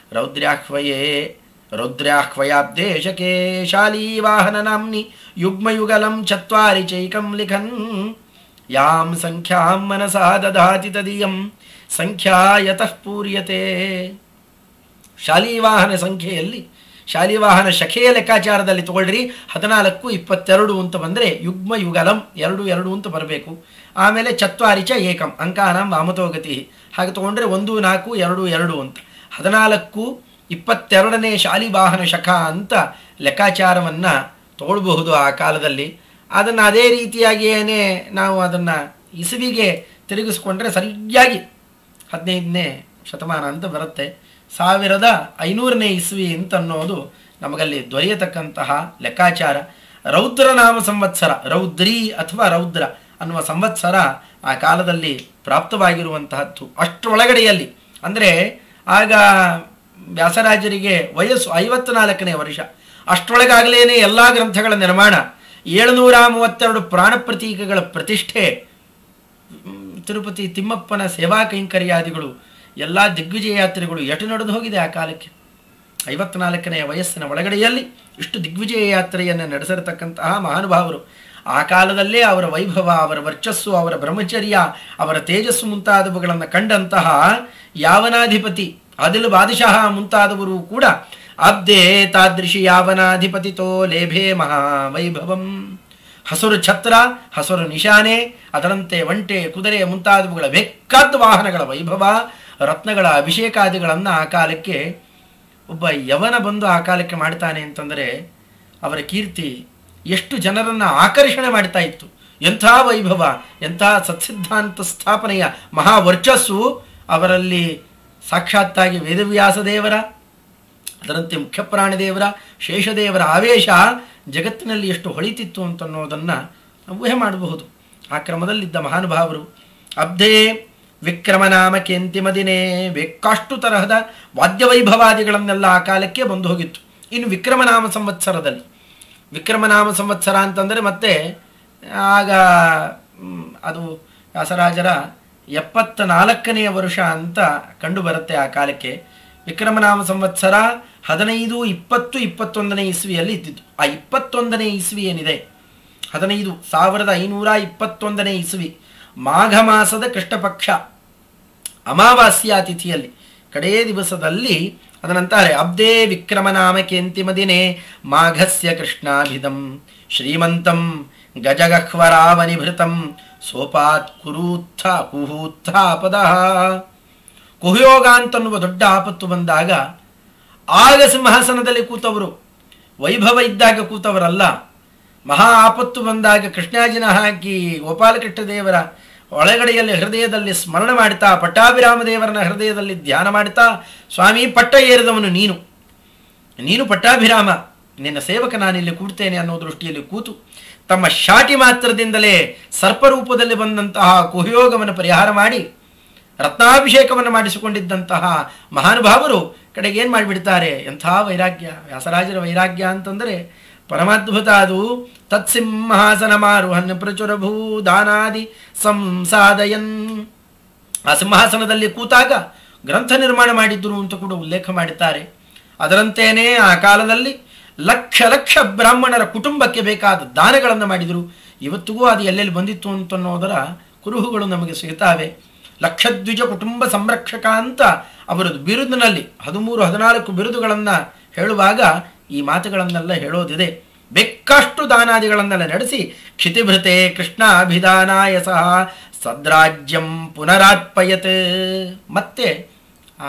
Speaker 1: ರೌದ್ರ್ಯಾಹ್ವಯಾಬ್ದೇಶಕೆ ಶಾಲೀವಾಹನ ನಾಮ್ನಿ ಯುಗ್ಮಯುಗಲಂ 4 ಚೈಕಂ ಲಿಖನ್ ಯಾಂ ಸಂಖ್ಯಾಂ ಮನಸಾ ದದಾತಿ ತದೀಯಂ ಸಂಖ್ಯಾ ಯತಃ ಪೂರ್ಯತೆ. ಶಾಲೀವಾಹನ ಸಂಖ್ಯೆಯಲ್ಲಿ, ಶಾಲಿವಾಹನ ಶಖೆಯ ಲೆಕ್ಕಾಚಾರದಲ್ಲಿ ತಗೊಳ್ರಿ 14, 22 ಅಂತ ಬಂದರೆ ಯುಗ್ಮ ಯುಗಲಂ 2, 2 ಅಂತ ಬರಬೇಕು. ಆಮೇಲೆ 4 ಚ ಏಕಂ ಅಂಕಾನಾಂ ವಾಮತೋಗತಿ, ಹಾಗೆ ತಗೊಂಡ್ರೆ 1, 4, 2, 2 ಅಂತ 14, 22ನೇ ಶಾಲಿವಾಹನ ಶಖ ಅಂತ ಲೆಕ್ಕಾಚಾರವನ್ನು ತಗೊಳ್ಬಹುದು ಆ ಕಾಲದಲ್ಲಿ. ಅದನ್ನು ಅದೇ ರೀತಿಯಾಗಿಯೇ ನಾವು ಅದನ್ನು ಇಸುವಿಗೆ ತಿರುಗಿಸ್ಕೊಂಡ್ರೆ ಸರಿಯಾಗಿ 15ನೇ ಶತಮಾನ ಅಂತ ಬರುತ್ತೆ. 1500ನೇ ಇಸ್ವಿ ಅಂತನ್ನೋದು ನಮಗಲ್ಲಿ ದೊರೆಯತಕ್ಕಂತಹ ಲೆಕ್ಕಾಚಾರ. ರೌದ್ರನಾಮ ಸಂವತ್ಸರ, ರೌದ್ರಿ ಅಥವಾ ರೌದ್ರ ಅನ್ನುವ ಸಂವತ್ಸರ ಆ ಕಾಲದಲ್ಲಿ ಪ್ರಾಪ್ತವಾಗಿರುವಂತಹದ್ದು. ಅಷ್ಟರೊಳಗಡೆಯಲ್ಲಿ ಅಂದರೆ ಆಗ ವ್ಯಾಸರಾಜರಿಗೆ ವಯಸ್ಸು 54ನೇ ವರ್ಷ. ಅಷ್ಟರೊಳಗಾಗಲೇ ಎಲ್ಲ ಗ್ರಂಥಗಳ ನಿರ್ಮಾಣ, 732 ಪ್ರಾಣ ಪ್ರತೀಕಗಳ ಪ್ರತಿಷ್ಠೆ, ತಿರುಪತಿ ತಿಮ್ಮಪ್ಪನ ಸೇವಾ ಕೈಂಕರ್ಯಾದಿಗಳು, ಎಲ್ಲ ದಿಗ್ವಿಜಯ ಯಾತ್ರೆಗಳು ಎಟು ನಡೆದು ಹೋಗಿದೆ ಆ ಕಾಲಕ್ಕೆ. 54ನೇ ವಯಸ್ಸಿನ ಒಳಗಡೆಯಲ್ಲಿ ಇಷ್ಟು ದಿಗ್ವಿಜಯ ಯಾತ್ರೆಯನ್ನು ನಡೆಸಿರತಕ್ಕಂತಹ ಮಹಾನುಭಾವರು. ಆ ಕಾಲದಲ್ಲೇ ಅವರ ವೈಭವ, ಅವರ ವರ್ಚಸ್ಸು, ಅವರ ಬ್ರಹ್ಮಚರ್ಯ, ಅವರ ತೇಜಸ್ಸು ಮುಂತಾದವುಗಳನ್ನು ಕಂಡಂತಹ ಯಾವನಾಧಿಪತಿ ಆದಿಲ್ ಬಾದಶಾಹ ಮುಂತಾದವರು ಕೂಡ ಅಬ್ದೇ ತಾದೃಶಿ ಯಾವನಾಧಿಪತಿತೋ ಲೇಭೆ ಮಹಾವೈಭವಂ. ಹಸುರು ಛತ್ರ, ಹಸುರು ನಿಶಾನೆ, ಅದರಂತೆ ಒಂಟೆ, ಕುದುರೆ ಮುಂತಾದವುಗಳ ಬೇಕಾದ ವಾಹನಗಳ ವೈಭವ, ರತ್ನಗಳ ಅಭಿಷೇಕಾದಿಗಳನ್ನು ಆ ಕಾಲಕ್ಕೆ ಒಬ್ಬ ಯವನ ಬಂದು ಆ ಕಾಲಕ್ಕೆ ಮಾಡ್ತಾನೆ ಅಂತಂದರೆ ಅವರ ಕೀರ್ತಿ ಎಷ್ಟು ಜನರನ್ನು ಆಕರ್ಷಣೆ ಮಾಡ್ತಾ ಇತ್ತು. ಎಂಥ ವೈಭವ, ಎಂಥ ಸತ್ಸಿದ್ಧಾಂತ ಸ್ಥಾಪನೆಯ ಮಹಾವರ್ಚಸ್ಸು ಅವರಲ್ಲಿ ಸಾಕ್ಷಾತ್ತಾಗಿ ವೇದವ್ಯಾಸ ದೇವರ, ಅದರಂತೆ ಮುಖ್ಯಪ್ರಾಣದೇವರ, ಶೇಷದೇವರ ಆವೇಶ ಜಗತ್ತಿನಲ್ಲಿ ಎಷ್ಟು ಹೊಳಿತಿತ್ತು ಅಂತನ್ನೋದನ್ನು ಊಹೆ ಮಾಡಬಹುದು. ಆ ಕ್ರಮದಲ್ಲಿದ್ದ ಮಹಾನುಭಾವರು ಅಬ್ಧೇ ವಿಕ್ರಮನಾಮ ಕೆಂತಿಮ ದಿನೇ ಬೇಕಾಷ್ಟು ತರಹದ ವಾದ್ಯವೈಭವಾದಿಗಳನ್ನೆಲ್ಲ ಆ ಕಾಲಕ್ಕೆ ಬಂದು ಹೋಗಿತ್ತು. ಇನ್ನು ವಿಕ್ರಮನಾಮ ಸಂವತ್ಸರದಲ್ಲಿ, ವಿಕ್ರಮನಾಮ ಸಂವತ್ಸರ ಅಂತಂದರೆ ಮತ್ತೆ ಆಗ ಅದು ವ್ಯಾಸರಾಜರ 74ನೇ ವರ್ಷ ಅಂತ ಕಂಡು ಬರುತ್ತೆ ಆ ಕಾಲಕ್ಕೆ. ವಿಕ್ರಮನಾಮ ಸಂವತ್ಸರ 15, 20, 21ನೇ ಇಸ್ವಿಯಲ್ಲಿ ಇದ್ದಿದ್ದು. ಆ 21ನೇ ಇಸ್ವಿ ಏನಿದೆ, 1521ನೇ ಇಸ್ವಿ ಮಾಘ ಮಾಸದ ಕೃಷ್ಣಪಕ್ಷ ಅಮಾವಾಸ್ಯ ತಿಥಿಯಲ್ಲಿ ಕಡೇ ದಿವಸದಲ್ಲಿ ಅದನಂತಾರೆ ಅಬ್ಧೇ ವಿಕ್ರಮನಾಮಕೆ ಅಂತಿಮ ದಿನೇ ಮಾಘಸ್ಯ ಕೃಷ್ಣಾಭಿಧಂ ಶ್ರೀಮಂತಂ ಗಜಗಹ್ವರಾವನಿಭೃತಂ ಸೋಪಾತ್ ಕುರೂತ್ಥ ಕುಹೂತ್ಥಾಪದ. ಕುಹಯೋಗ ಅಂತನ್ನುವ ದೊಡ್ಡ ಆಪತ್ತು ಬಂದಾಗ ಆಗ ಸಿಂಹಾಸನದಲ್ಲಿ ಕೂತವರು, ವೈಭವ ಇದ್ದಾಗ ಕೂತವರಲ್ಲ. ಮಹಾ ಆಪತ್ತು ಬಂದಾಗ ಕೃಷ್ಣಾಜಿನ ಹಾಕಿ ಗೋಪಾಲಕೃಷ್ಣ ದೇವರ ಒಳಗಡೆಯಲ್ಲಿ ಹೃದಯದಲ್ಲಿ ಸ್ಮರಣ ಮಾಡ್ತಾ, ಪಟ್ಟಾಭಿರಾಮ ದೇವರನ ಹೃದಯದಲ್ಲಿ ಧ್ಯಾನ ಮಾಡ್ತಾ, ಸ್ವಾಮಿ ಪಟ್ಟ ಏರಿದವನು ನೀನು ಪಟ್ಟಾಭಿರಾಮ, ನಿನ್ನ ಸೇವಕ ನಾನಿಲ್ಲಿ ಕೂಡ್ತೇನೆ ಅನ್ನೋ ದೃಷ್ಟಿಯಲ್ಲಿ ಕೂತು ತಮ್ಮ ಶಾಟಿ ಮಾತ್ರದಿಂದಲೇ ಸರ್ಪರೂಪದಲ್ಲಿ ಬಂದಂತಹ ಕುಹಯೋಗವನ್ನು ಪರಿಹಾರ ಮಾಡಿ ರತ್ನಾಭಿಷೇಕವನ್ನು ಮಾಡಿಸಿಕೊಂಡಿದ್ದಂತಹ ಮಹಾನುಭಾವರು ಕಡೆಗೆ ಏನು ಮಾಡಿಬಿಡ್ತಾರೆ. ಎಂಥ ವೈರಾಗ್ಯ! ವ್ಯಾಸರಾಜರ ವೈರಾಗ್ಯ ಅಂತಂದರೆ ಪರಮಾದ್ಭುತ. ಅದು ತತ್ಸಿಂಹಾಸನ ಮಾರುಹನ್ ಪ್ರಚುರಭೂ ದಾನಾದಿ ಸಂಸಾದಯನ್. ಆ ಸಿಂಹಾಸನದಲ್ಲಿ ಕೂತಾಗ ಗ್ರಂಥ ನಿರ್ಮಾಣ ಮಾಡಿದ್ರು ಅಂತ ಕೂಡ ಉಲ್ಲೇಖ ಮಾಡುತ್ತಾರೆ. ಅದರಂತೆಯೇ ಆ ಕಾಲದಲ್ಲಿ ಲಕ್ಷ ಲಕ್ಷ ಬ್ರಾಹ್ಮಣರ ಕುಟುಂಬಕ್ಕೆ ಬೇಕಾದ ದಾನಗಳನ್ನು ಮಾಡಿದರು. ಇವತ್ತಿಗೂ ಅದು ಎಲ್ಲೆಲ್ಲಿ ಬಂದಿತ್ತು ಅಂತನ್ನೋದರ ಕುರುಹುಗಳು ನಮಗೆ ಸಿಗುತ್ತವೆ. ಲಕ್ಷದ್ವಿಜ ಕುಟುಂಬ ಸಂರಕ್ಷಕ ಅಂತ ಅವರದ್ದು ಬಿರುದಿನಲ್ಲಿ 13-14 ಬಿರುದುಗಳನ್ನು ಹೇಳುವಾಗ ಈ ಮಾತುಗಳನ್ನೆಲ್ಲ ಹೇಳೋದಿದೆ. ಬೇಕಾಷ್ಟು ದಾನಾದಿಗಳನ್ನೆಲ್ಲ ನಡೆಸಿ ಕ್ಷಿತಿಭೃತೆ ಕೃಷ್ಣಾಭಿಧಾನಾಯ ಸಹ ಸದ್ರಾಜ್ಯಂ ಪುನರಾತ್ಪಯತ್. ಮತ್ತೆ ಆ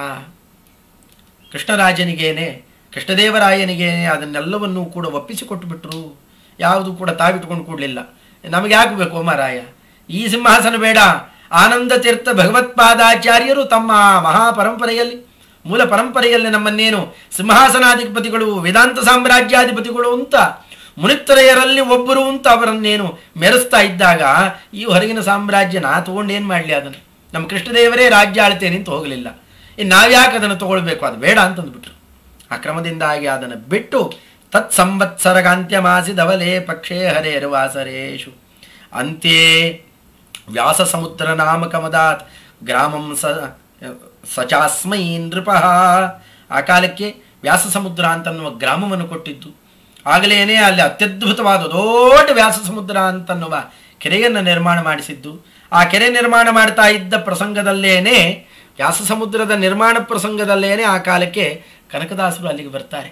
Speaker 1: ಕೃಷ್ಣರಾಜನಿಗೇನೆ, ಕೃಷ್ಣದೇವರಾಯನಿಗೇನೆ ಅದನ್ನೆಲ್ಲವನ್ನೂ ಕೂಡ ಒಪ್ಪಿಸಿಕೊಟ್ಟು ಬಿಟ್ಟರು. ಯಾವುದು ಕೂಡ ತಾವಿಟ್ಕೊಂಡು ಕೂಡಲಿಲ್ಲ. ನಮಗೆ ಯಾಕೆ ಬೇಕು ಮಾರಾಯ ಈ ಸಿಂಹಾಸನ ಬೇಡ. ಆನಂದ ತೀರ್ಥ ಭಗವತ್ಪಾದಾಚಾರ್ಯರು ತಮ್ಮ ಮಹಾಪರಂಪರೆಯಲ್ಲಿ, ಮೂಲ ಪರಂಪರೆಯಲ್ಲಿ ನಮ್ಮನ್ನೇನು ಸಿಂಹಾಸನಾಧಿಪತಿಗಳು, ವೇದಾಂತ ಸಾಮ್ರಾಜ್ಯಾಧಿಪತಿಗಳು ಅಂತ, ಮುನಿತ್ರಯರಲ್ಲಿ ಒಬ್ಬರು ಅಂತ ಅವರನ್ನೇನು ಮೆರೆಸ್ತಾ ಇದ್ದಾಗ ಈ ಹೊರಗಿನ ಸಾಮ್ರಾಜ್ಯ ನಾ ತೊಗೊಂಡೇನು ಮಾಡಲಿ? ಅದನ್ನು ನಮ್ಮ ಕೃಷ್ಣದೇವರೇ ರಾಜ್ಯ ಆಳ್ತೇನೆ ಅಂತ ಹೋಗಲಿಲ್ಲ. ಇನ್ನು ನಾವ್ಯಾಕೆ ಅದನ್ನು ತೊಗೊಳ್ಬೇಕು? ಅದು ಬೇಡ ಅಂತಂದುಬಿಟ್ರು. ಆ ಕ್ರಮದಿಂದಾಗಿ ಅದನ್ನು ಬಿಟ್ಟು ತತ್ ಸಂವತ್ಸರಗಾಂತ್ಯಮಾಸಿದವಲೇ ಪಕ್ಷೇ ಹರೇರ್ವಾಸರೇಶು ಅಂತ್ಯೇ ವ್ಯಾಸ ಸಮುದ್ರ ನಾಮಕಮದಾತ್ ಗ್ರಾಮಂ ಸಚಾಸ್ಮೈ ನೃಪಃ. ಆ ಕಾಲಕ್ಕೆ ವ್ಯಾಸ ಸಮುದ್ರ ಅಂತನ್ನುವ ಗ್ರಾಮವನ್ನು ಕೊಟ್ಟಿದ್ದು. ಆಗಲೇನೆ ಅಲ್ಲಿ ಅತ್ಯದ್ಭುತವಾದ ದೊಡ್ಡ ವ್ಯಾಸ ಸಮುದ್ರ ಅಂತನ್ನುವ ಕೆರೆಯನ್ನು ನಿರ್ಮಾಣ ಮಾಡಿಸಿದ್ದು. ಆ ಕೆರೆ ನಿರ್ಮಾಣ ಮಾಡ್ತಾ ಇದ್ದ ಪ್ರಸಂಗದಲ್ಲೇನೆ, ವ್ಯಾಸ ಸಮುದ್ರದ ನಿರ್ಮಾಣ ಪ್ರಸಂಗದಲ್ಲೇನೆ ಆ ಕಾಲಕ್ಕೆ ಕನಕದಾಸರು ಅಲ್ಲಿಗೆ ಬರ್ತಾರೆ.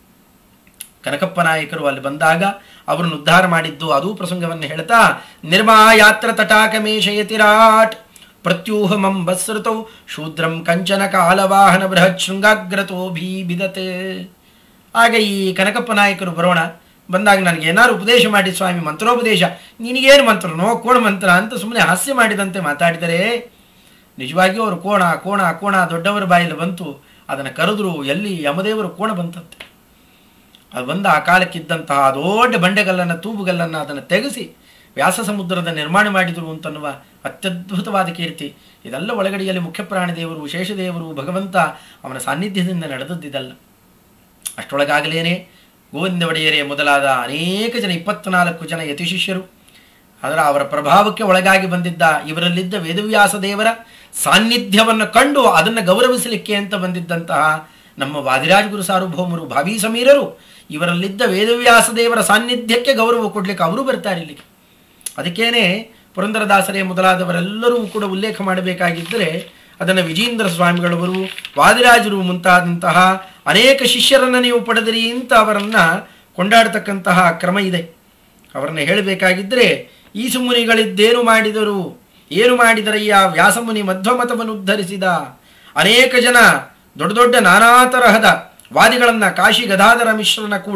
Speaker 1: ಕನಕಪ್ಪ ನಾಯಕರು ಅಲ್ಲಿ ಬಂದಾಗ ಅವರನ್ನು ಉದ್ಧಾರ ಮಾಡಿದ್ದು ಅದೂ ಪ್ರಸಂಗವನ್ನು ಹೇಳ್ತಾ, ನಿರ್ಮಾಯಾತ್ರ ತಟಾಕಮೇಶಯತಿರಾಟ್ ಪ್ರತ್ಯೂಹಮಂ ಬಸ್ಸೃತೌ ಶೂದ್ರಂ ಕಂಚನ ಕಾಲವಾಹನ ಬೃಹತ್ ಶೃಂಗಾಗ್ರತೋ ಬಿದತೆ. ಆಗ ಈ ಕನಕಪ್ಪ ನಾಯಕರು ಬಂದಾಗ ನನಗೆ ಏನಾರು ಉಪದೇಶ ಮಾಡಿ ಸ್ವಾಮಿ, ಮಂತ್ರೋಪದೇಶ. ನಿನಗೇನು ಮಂತ್ರನೋ ಕೋಣ ಮಂತ್ರ ಅಂತ ಸುಮ್ಮನೆ ಹಾಸ್ಯ ಮಾಡಿದಂತೆ ಮಾತಾಡಿದರೆ, ನಿಜವಾಗಿಯೂ ಅವರು ಕೋಣ ಕೋಣ ಕೋಣ ದೊಡ್ಡವರ ಬಾಯಲ್ಲಿ ಬಂತು. ಅದನ್ನು ಕರೆದ್ರು, ಎಲ್ಲಿ ಯಮದೇವರು ಕೋಣ ಬಂತಂತೆ. ಅದು ಬಂದ ಆ ಕಾಲಕ್ಕಿದ್ದಂತಹ ದೊಡ್ಡ ಬಂಡೆಗಲ್ಲನ್ನು, ತೂಬುಗಲ್ಲನ್ನು ಅದನ್ನು ತೆಗೆಸಿ ವ್ಯಾಸ ಸಮುದ್ರದ ನಿರ್ಮಾಣ ಮಾಡಿದರು ಅಂತನ್ನುವ ಅತ್ಯದ್ಭುತವಾದ ಕೀರ್ತಿ. ಇದೆಲ್ಲ ಒಳಗಡೆಯಲ್ಲಿ ಮುಖ್ಯಪ್ರಾಣದೇವರು, ಶೇಷದೇವರು, ಭಗವಂತ ಅವನ ಸಾನ್ನಿಧ್ಯದಿಂದ ನಡೆದದ್ದಿದಲ್ಲ. ಅಷ್ಟೊಳಗಾಗಲೇನೆ ಗೋವಿಂದ ಒಡೆಯರೇ ಮೊದಲಾದ ಅನೇಕ ಜನ, 24 ಜನ ಯತಿಶಿಷ್ಯರು, ಅವರ ಪ್ರಭಾವಕ್ಕೆ ಒಳಗಾಗಿ ಬಂದಿದ್ದ ಇವರಲ್ಲಿದ್ದ ವೇದವ್ಯಾಸ ದೇವರ ಸಾನ್ನಿಧ್ಯವನ್ನು ಕಂಡು ಅದನ್ನು ಗೌರವಿಸಲಿಕ್ಕೆ ಅಂತ ಬಂದಿದ್ದಂತಹ ನಮ್ಮ ವಾದಿರಾಜ ಗುರು ಸಾರ್ವಭೌಮರು, ಭಾವಿ ಸಮೀರರು, ಇವರಲ್ಲಿದ್ದ ವೇದವ್ಯಾಸ ದೇವರ ಸಾನ್ನಿಧ್ಯಕ್ಕೆ ಗೌರವ ಕೊಡಲಿಕ್ಕೆ ಅವರು ಬರ್ತಾರೆ ಇಲ್ಲಿಗೆ. ಅದಕ್ಕೇನೆ ಪುರಂದರದಾಸರೇ ಮೊದಲಾದವರೆಲ್ಲರೂ ಕೂಡ ಉಲ್ಲೇಖ ಮಾಡಬೇಕಾಗಿದ್ದರೆ ಅದನ್ನು ವಿಜೇಂದ್ರ ಸ್ವಾಮಿಗಳವರು, ವಾದಿರಾಜರು ಮುಂತಾದಂತಹ ಅನೇಕ ಶಿಷ್ಯರನ್ನು ನೀವು ಪಡೆದಿರಿ ಅಂತ ಅವರನ್ನು ಕೊಂಡಾಡ್ತಕ್ಕಂತಹ ಕ್ರಮ ಇದೆ. ಅವರನ್ನು ಹೇಳಬೇಕಾಗಿದ್ದರೆ, ಈಸು ಮುನಿಗಳಿದ್ದೇನು ಮಾಡಿದರು, ಏನು ಮಾಡಿದರಯ್ಯ ವ್ಯಾಸಮುನಿ ಮಧ್ವಮತವನ್ನು ಉದ್ಧರಿಸಿದ. ಅನೇಕ ಜನ ದೊಡ್ಡ ದೊಡ್ಡ ನಾನಾ ತರಹದ ವಾದಿಗಳನ್ನು, ಕಾಶಿ ಗದಾಧರ ಮಿಶ್ರನ ಕೂಡ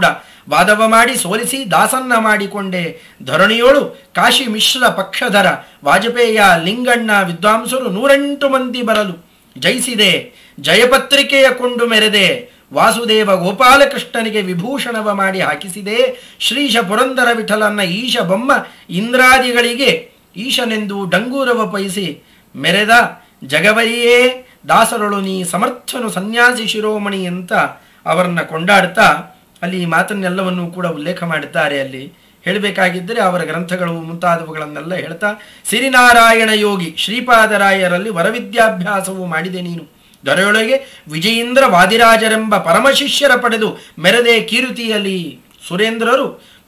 Speaker 1: ವಾದವ ಮಾಡಿ ಸೋಲಿಸಿ ದಾಸನ್ನ ಮಾಡಿಕೊಂಡೆ ಧರಣಿಯೋಳು ಕಾಶಿ ಮಿಶ್ರ ಪಕ್ಷಧರ ವಾಜಪೇಯ ಲಿಂಗಣ್ಣ ವಿದ್ವಾಂಸರು 108 ಮಂದಿ ಬರಲು ಜಯಿಸಿದೆ ಜಯಪತ್ರಿಕೆಯ ಕೊಂಡು ಮೆರೆದೆ ವಾಸುದೇವ ಗೋಪಾಲಕೃಷ್ಣನಿಗೆ ವಿಭೂಷಣವ ಮಾಡಿ ಹಾಕಿಸಿದೆ ಶ್ರೀಶ ಪುರಂದರ ವಿಠಲನ್ನ ಈಶ ಬೊಮ್ಮ ಇಂದ್ರಾದಿಗಳಿಗೆ ಈಶನೆಂದು ಡಂಗೂರವ ಪಯಿಸಿ ಮೆರೆದ ಜಗವರಿಯೇ ದಾಸರೊಳು ನೀ ಸಮರ್ಥನು ಸನ್ಯಾಸಿ ಶಿರೋಮಣಿ ಅಂತ ಅವರನ್ನು ಕೊಂಡಾಡ್ತಾ ಅಲ್ಲಿ ಈ ಮಾತನ್ನೆಲ್ಲವನ್ನೂ ಕೂಡ ಉಲ್ಲೇಖ ಮಾಡುತ್ತಾರೆ. ಅಲ್ಲಿ ಹೇಳಬೇಕಾಗಿದ್ದರೆ ಅವರ ಗ್ರಂಥಗಳು ಮುಂತಾದವುಗಳನ್ನೆಲ್ಲ ಹೇಳ್ತಾ ಸಿರಿನಾರಾಯಣ ಯೋಗಿ ಶ್ರೀಪಾದರಾಯರಲ್ಲಿ ವರವಿದ್ಯಾಭ್ಯಾಸವು ಮಾಡಿದೆ ನೀನು ದೊರೆಯೊಳಗೆ ವಿಜಯೇಂದ್ರ ವಾದಿರಾಜರೆಂಬ ಪರಮಶಿಷ್ಯರ ಪಡೆದು ಮೆರೆದೆ ಕೀರುತಿಯಲ್ಲಿ ಸುರೇಂದ್ರರು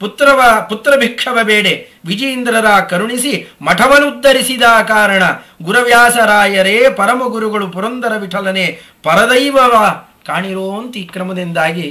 Speaker 1: ಪುತ್ರ ಭಿಕ್ಷವ ಬೇಡೆ ವಿಜಯೇಂದ್ರರ ಕರುಣಿಸಿ ಮಠವನ್ನುದ್ಧರಿಸಿದ ಕಾರಣ ಗುರುವ್ಯಾಸರಾಯರೇ ಪರಮ ಗುರುಗಳು ಪುರಂದರ ವಿಠಲನೆ ಪರದೈವವ ಕಾಣಿರೋ ಅಂತ ಈ ಕ್ರಮದಿಂದಾಗಿ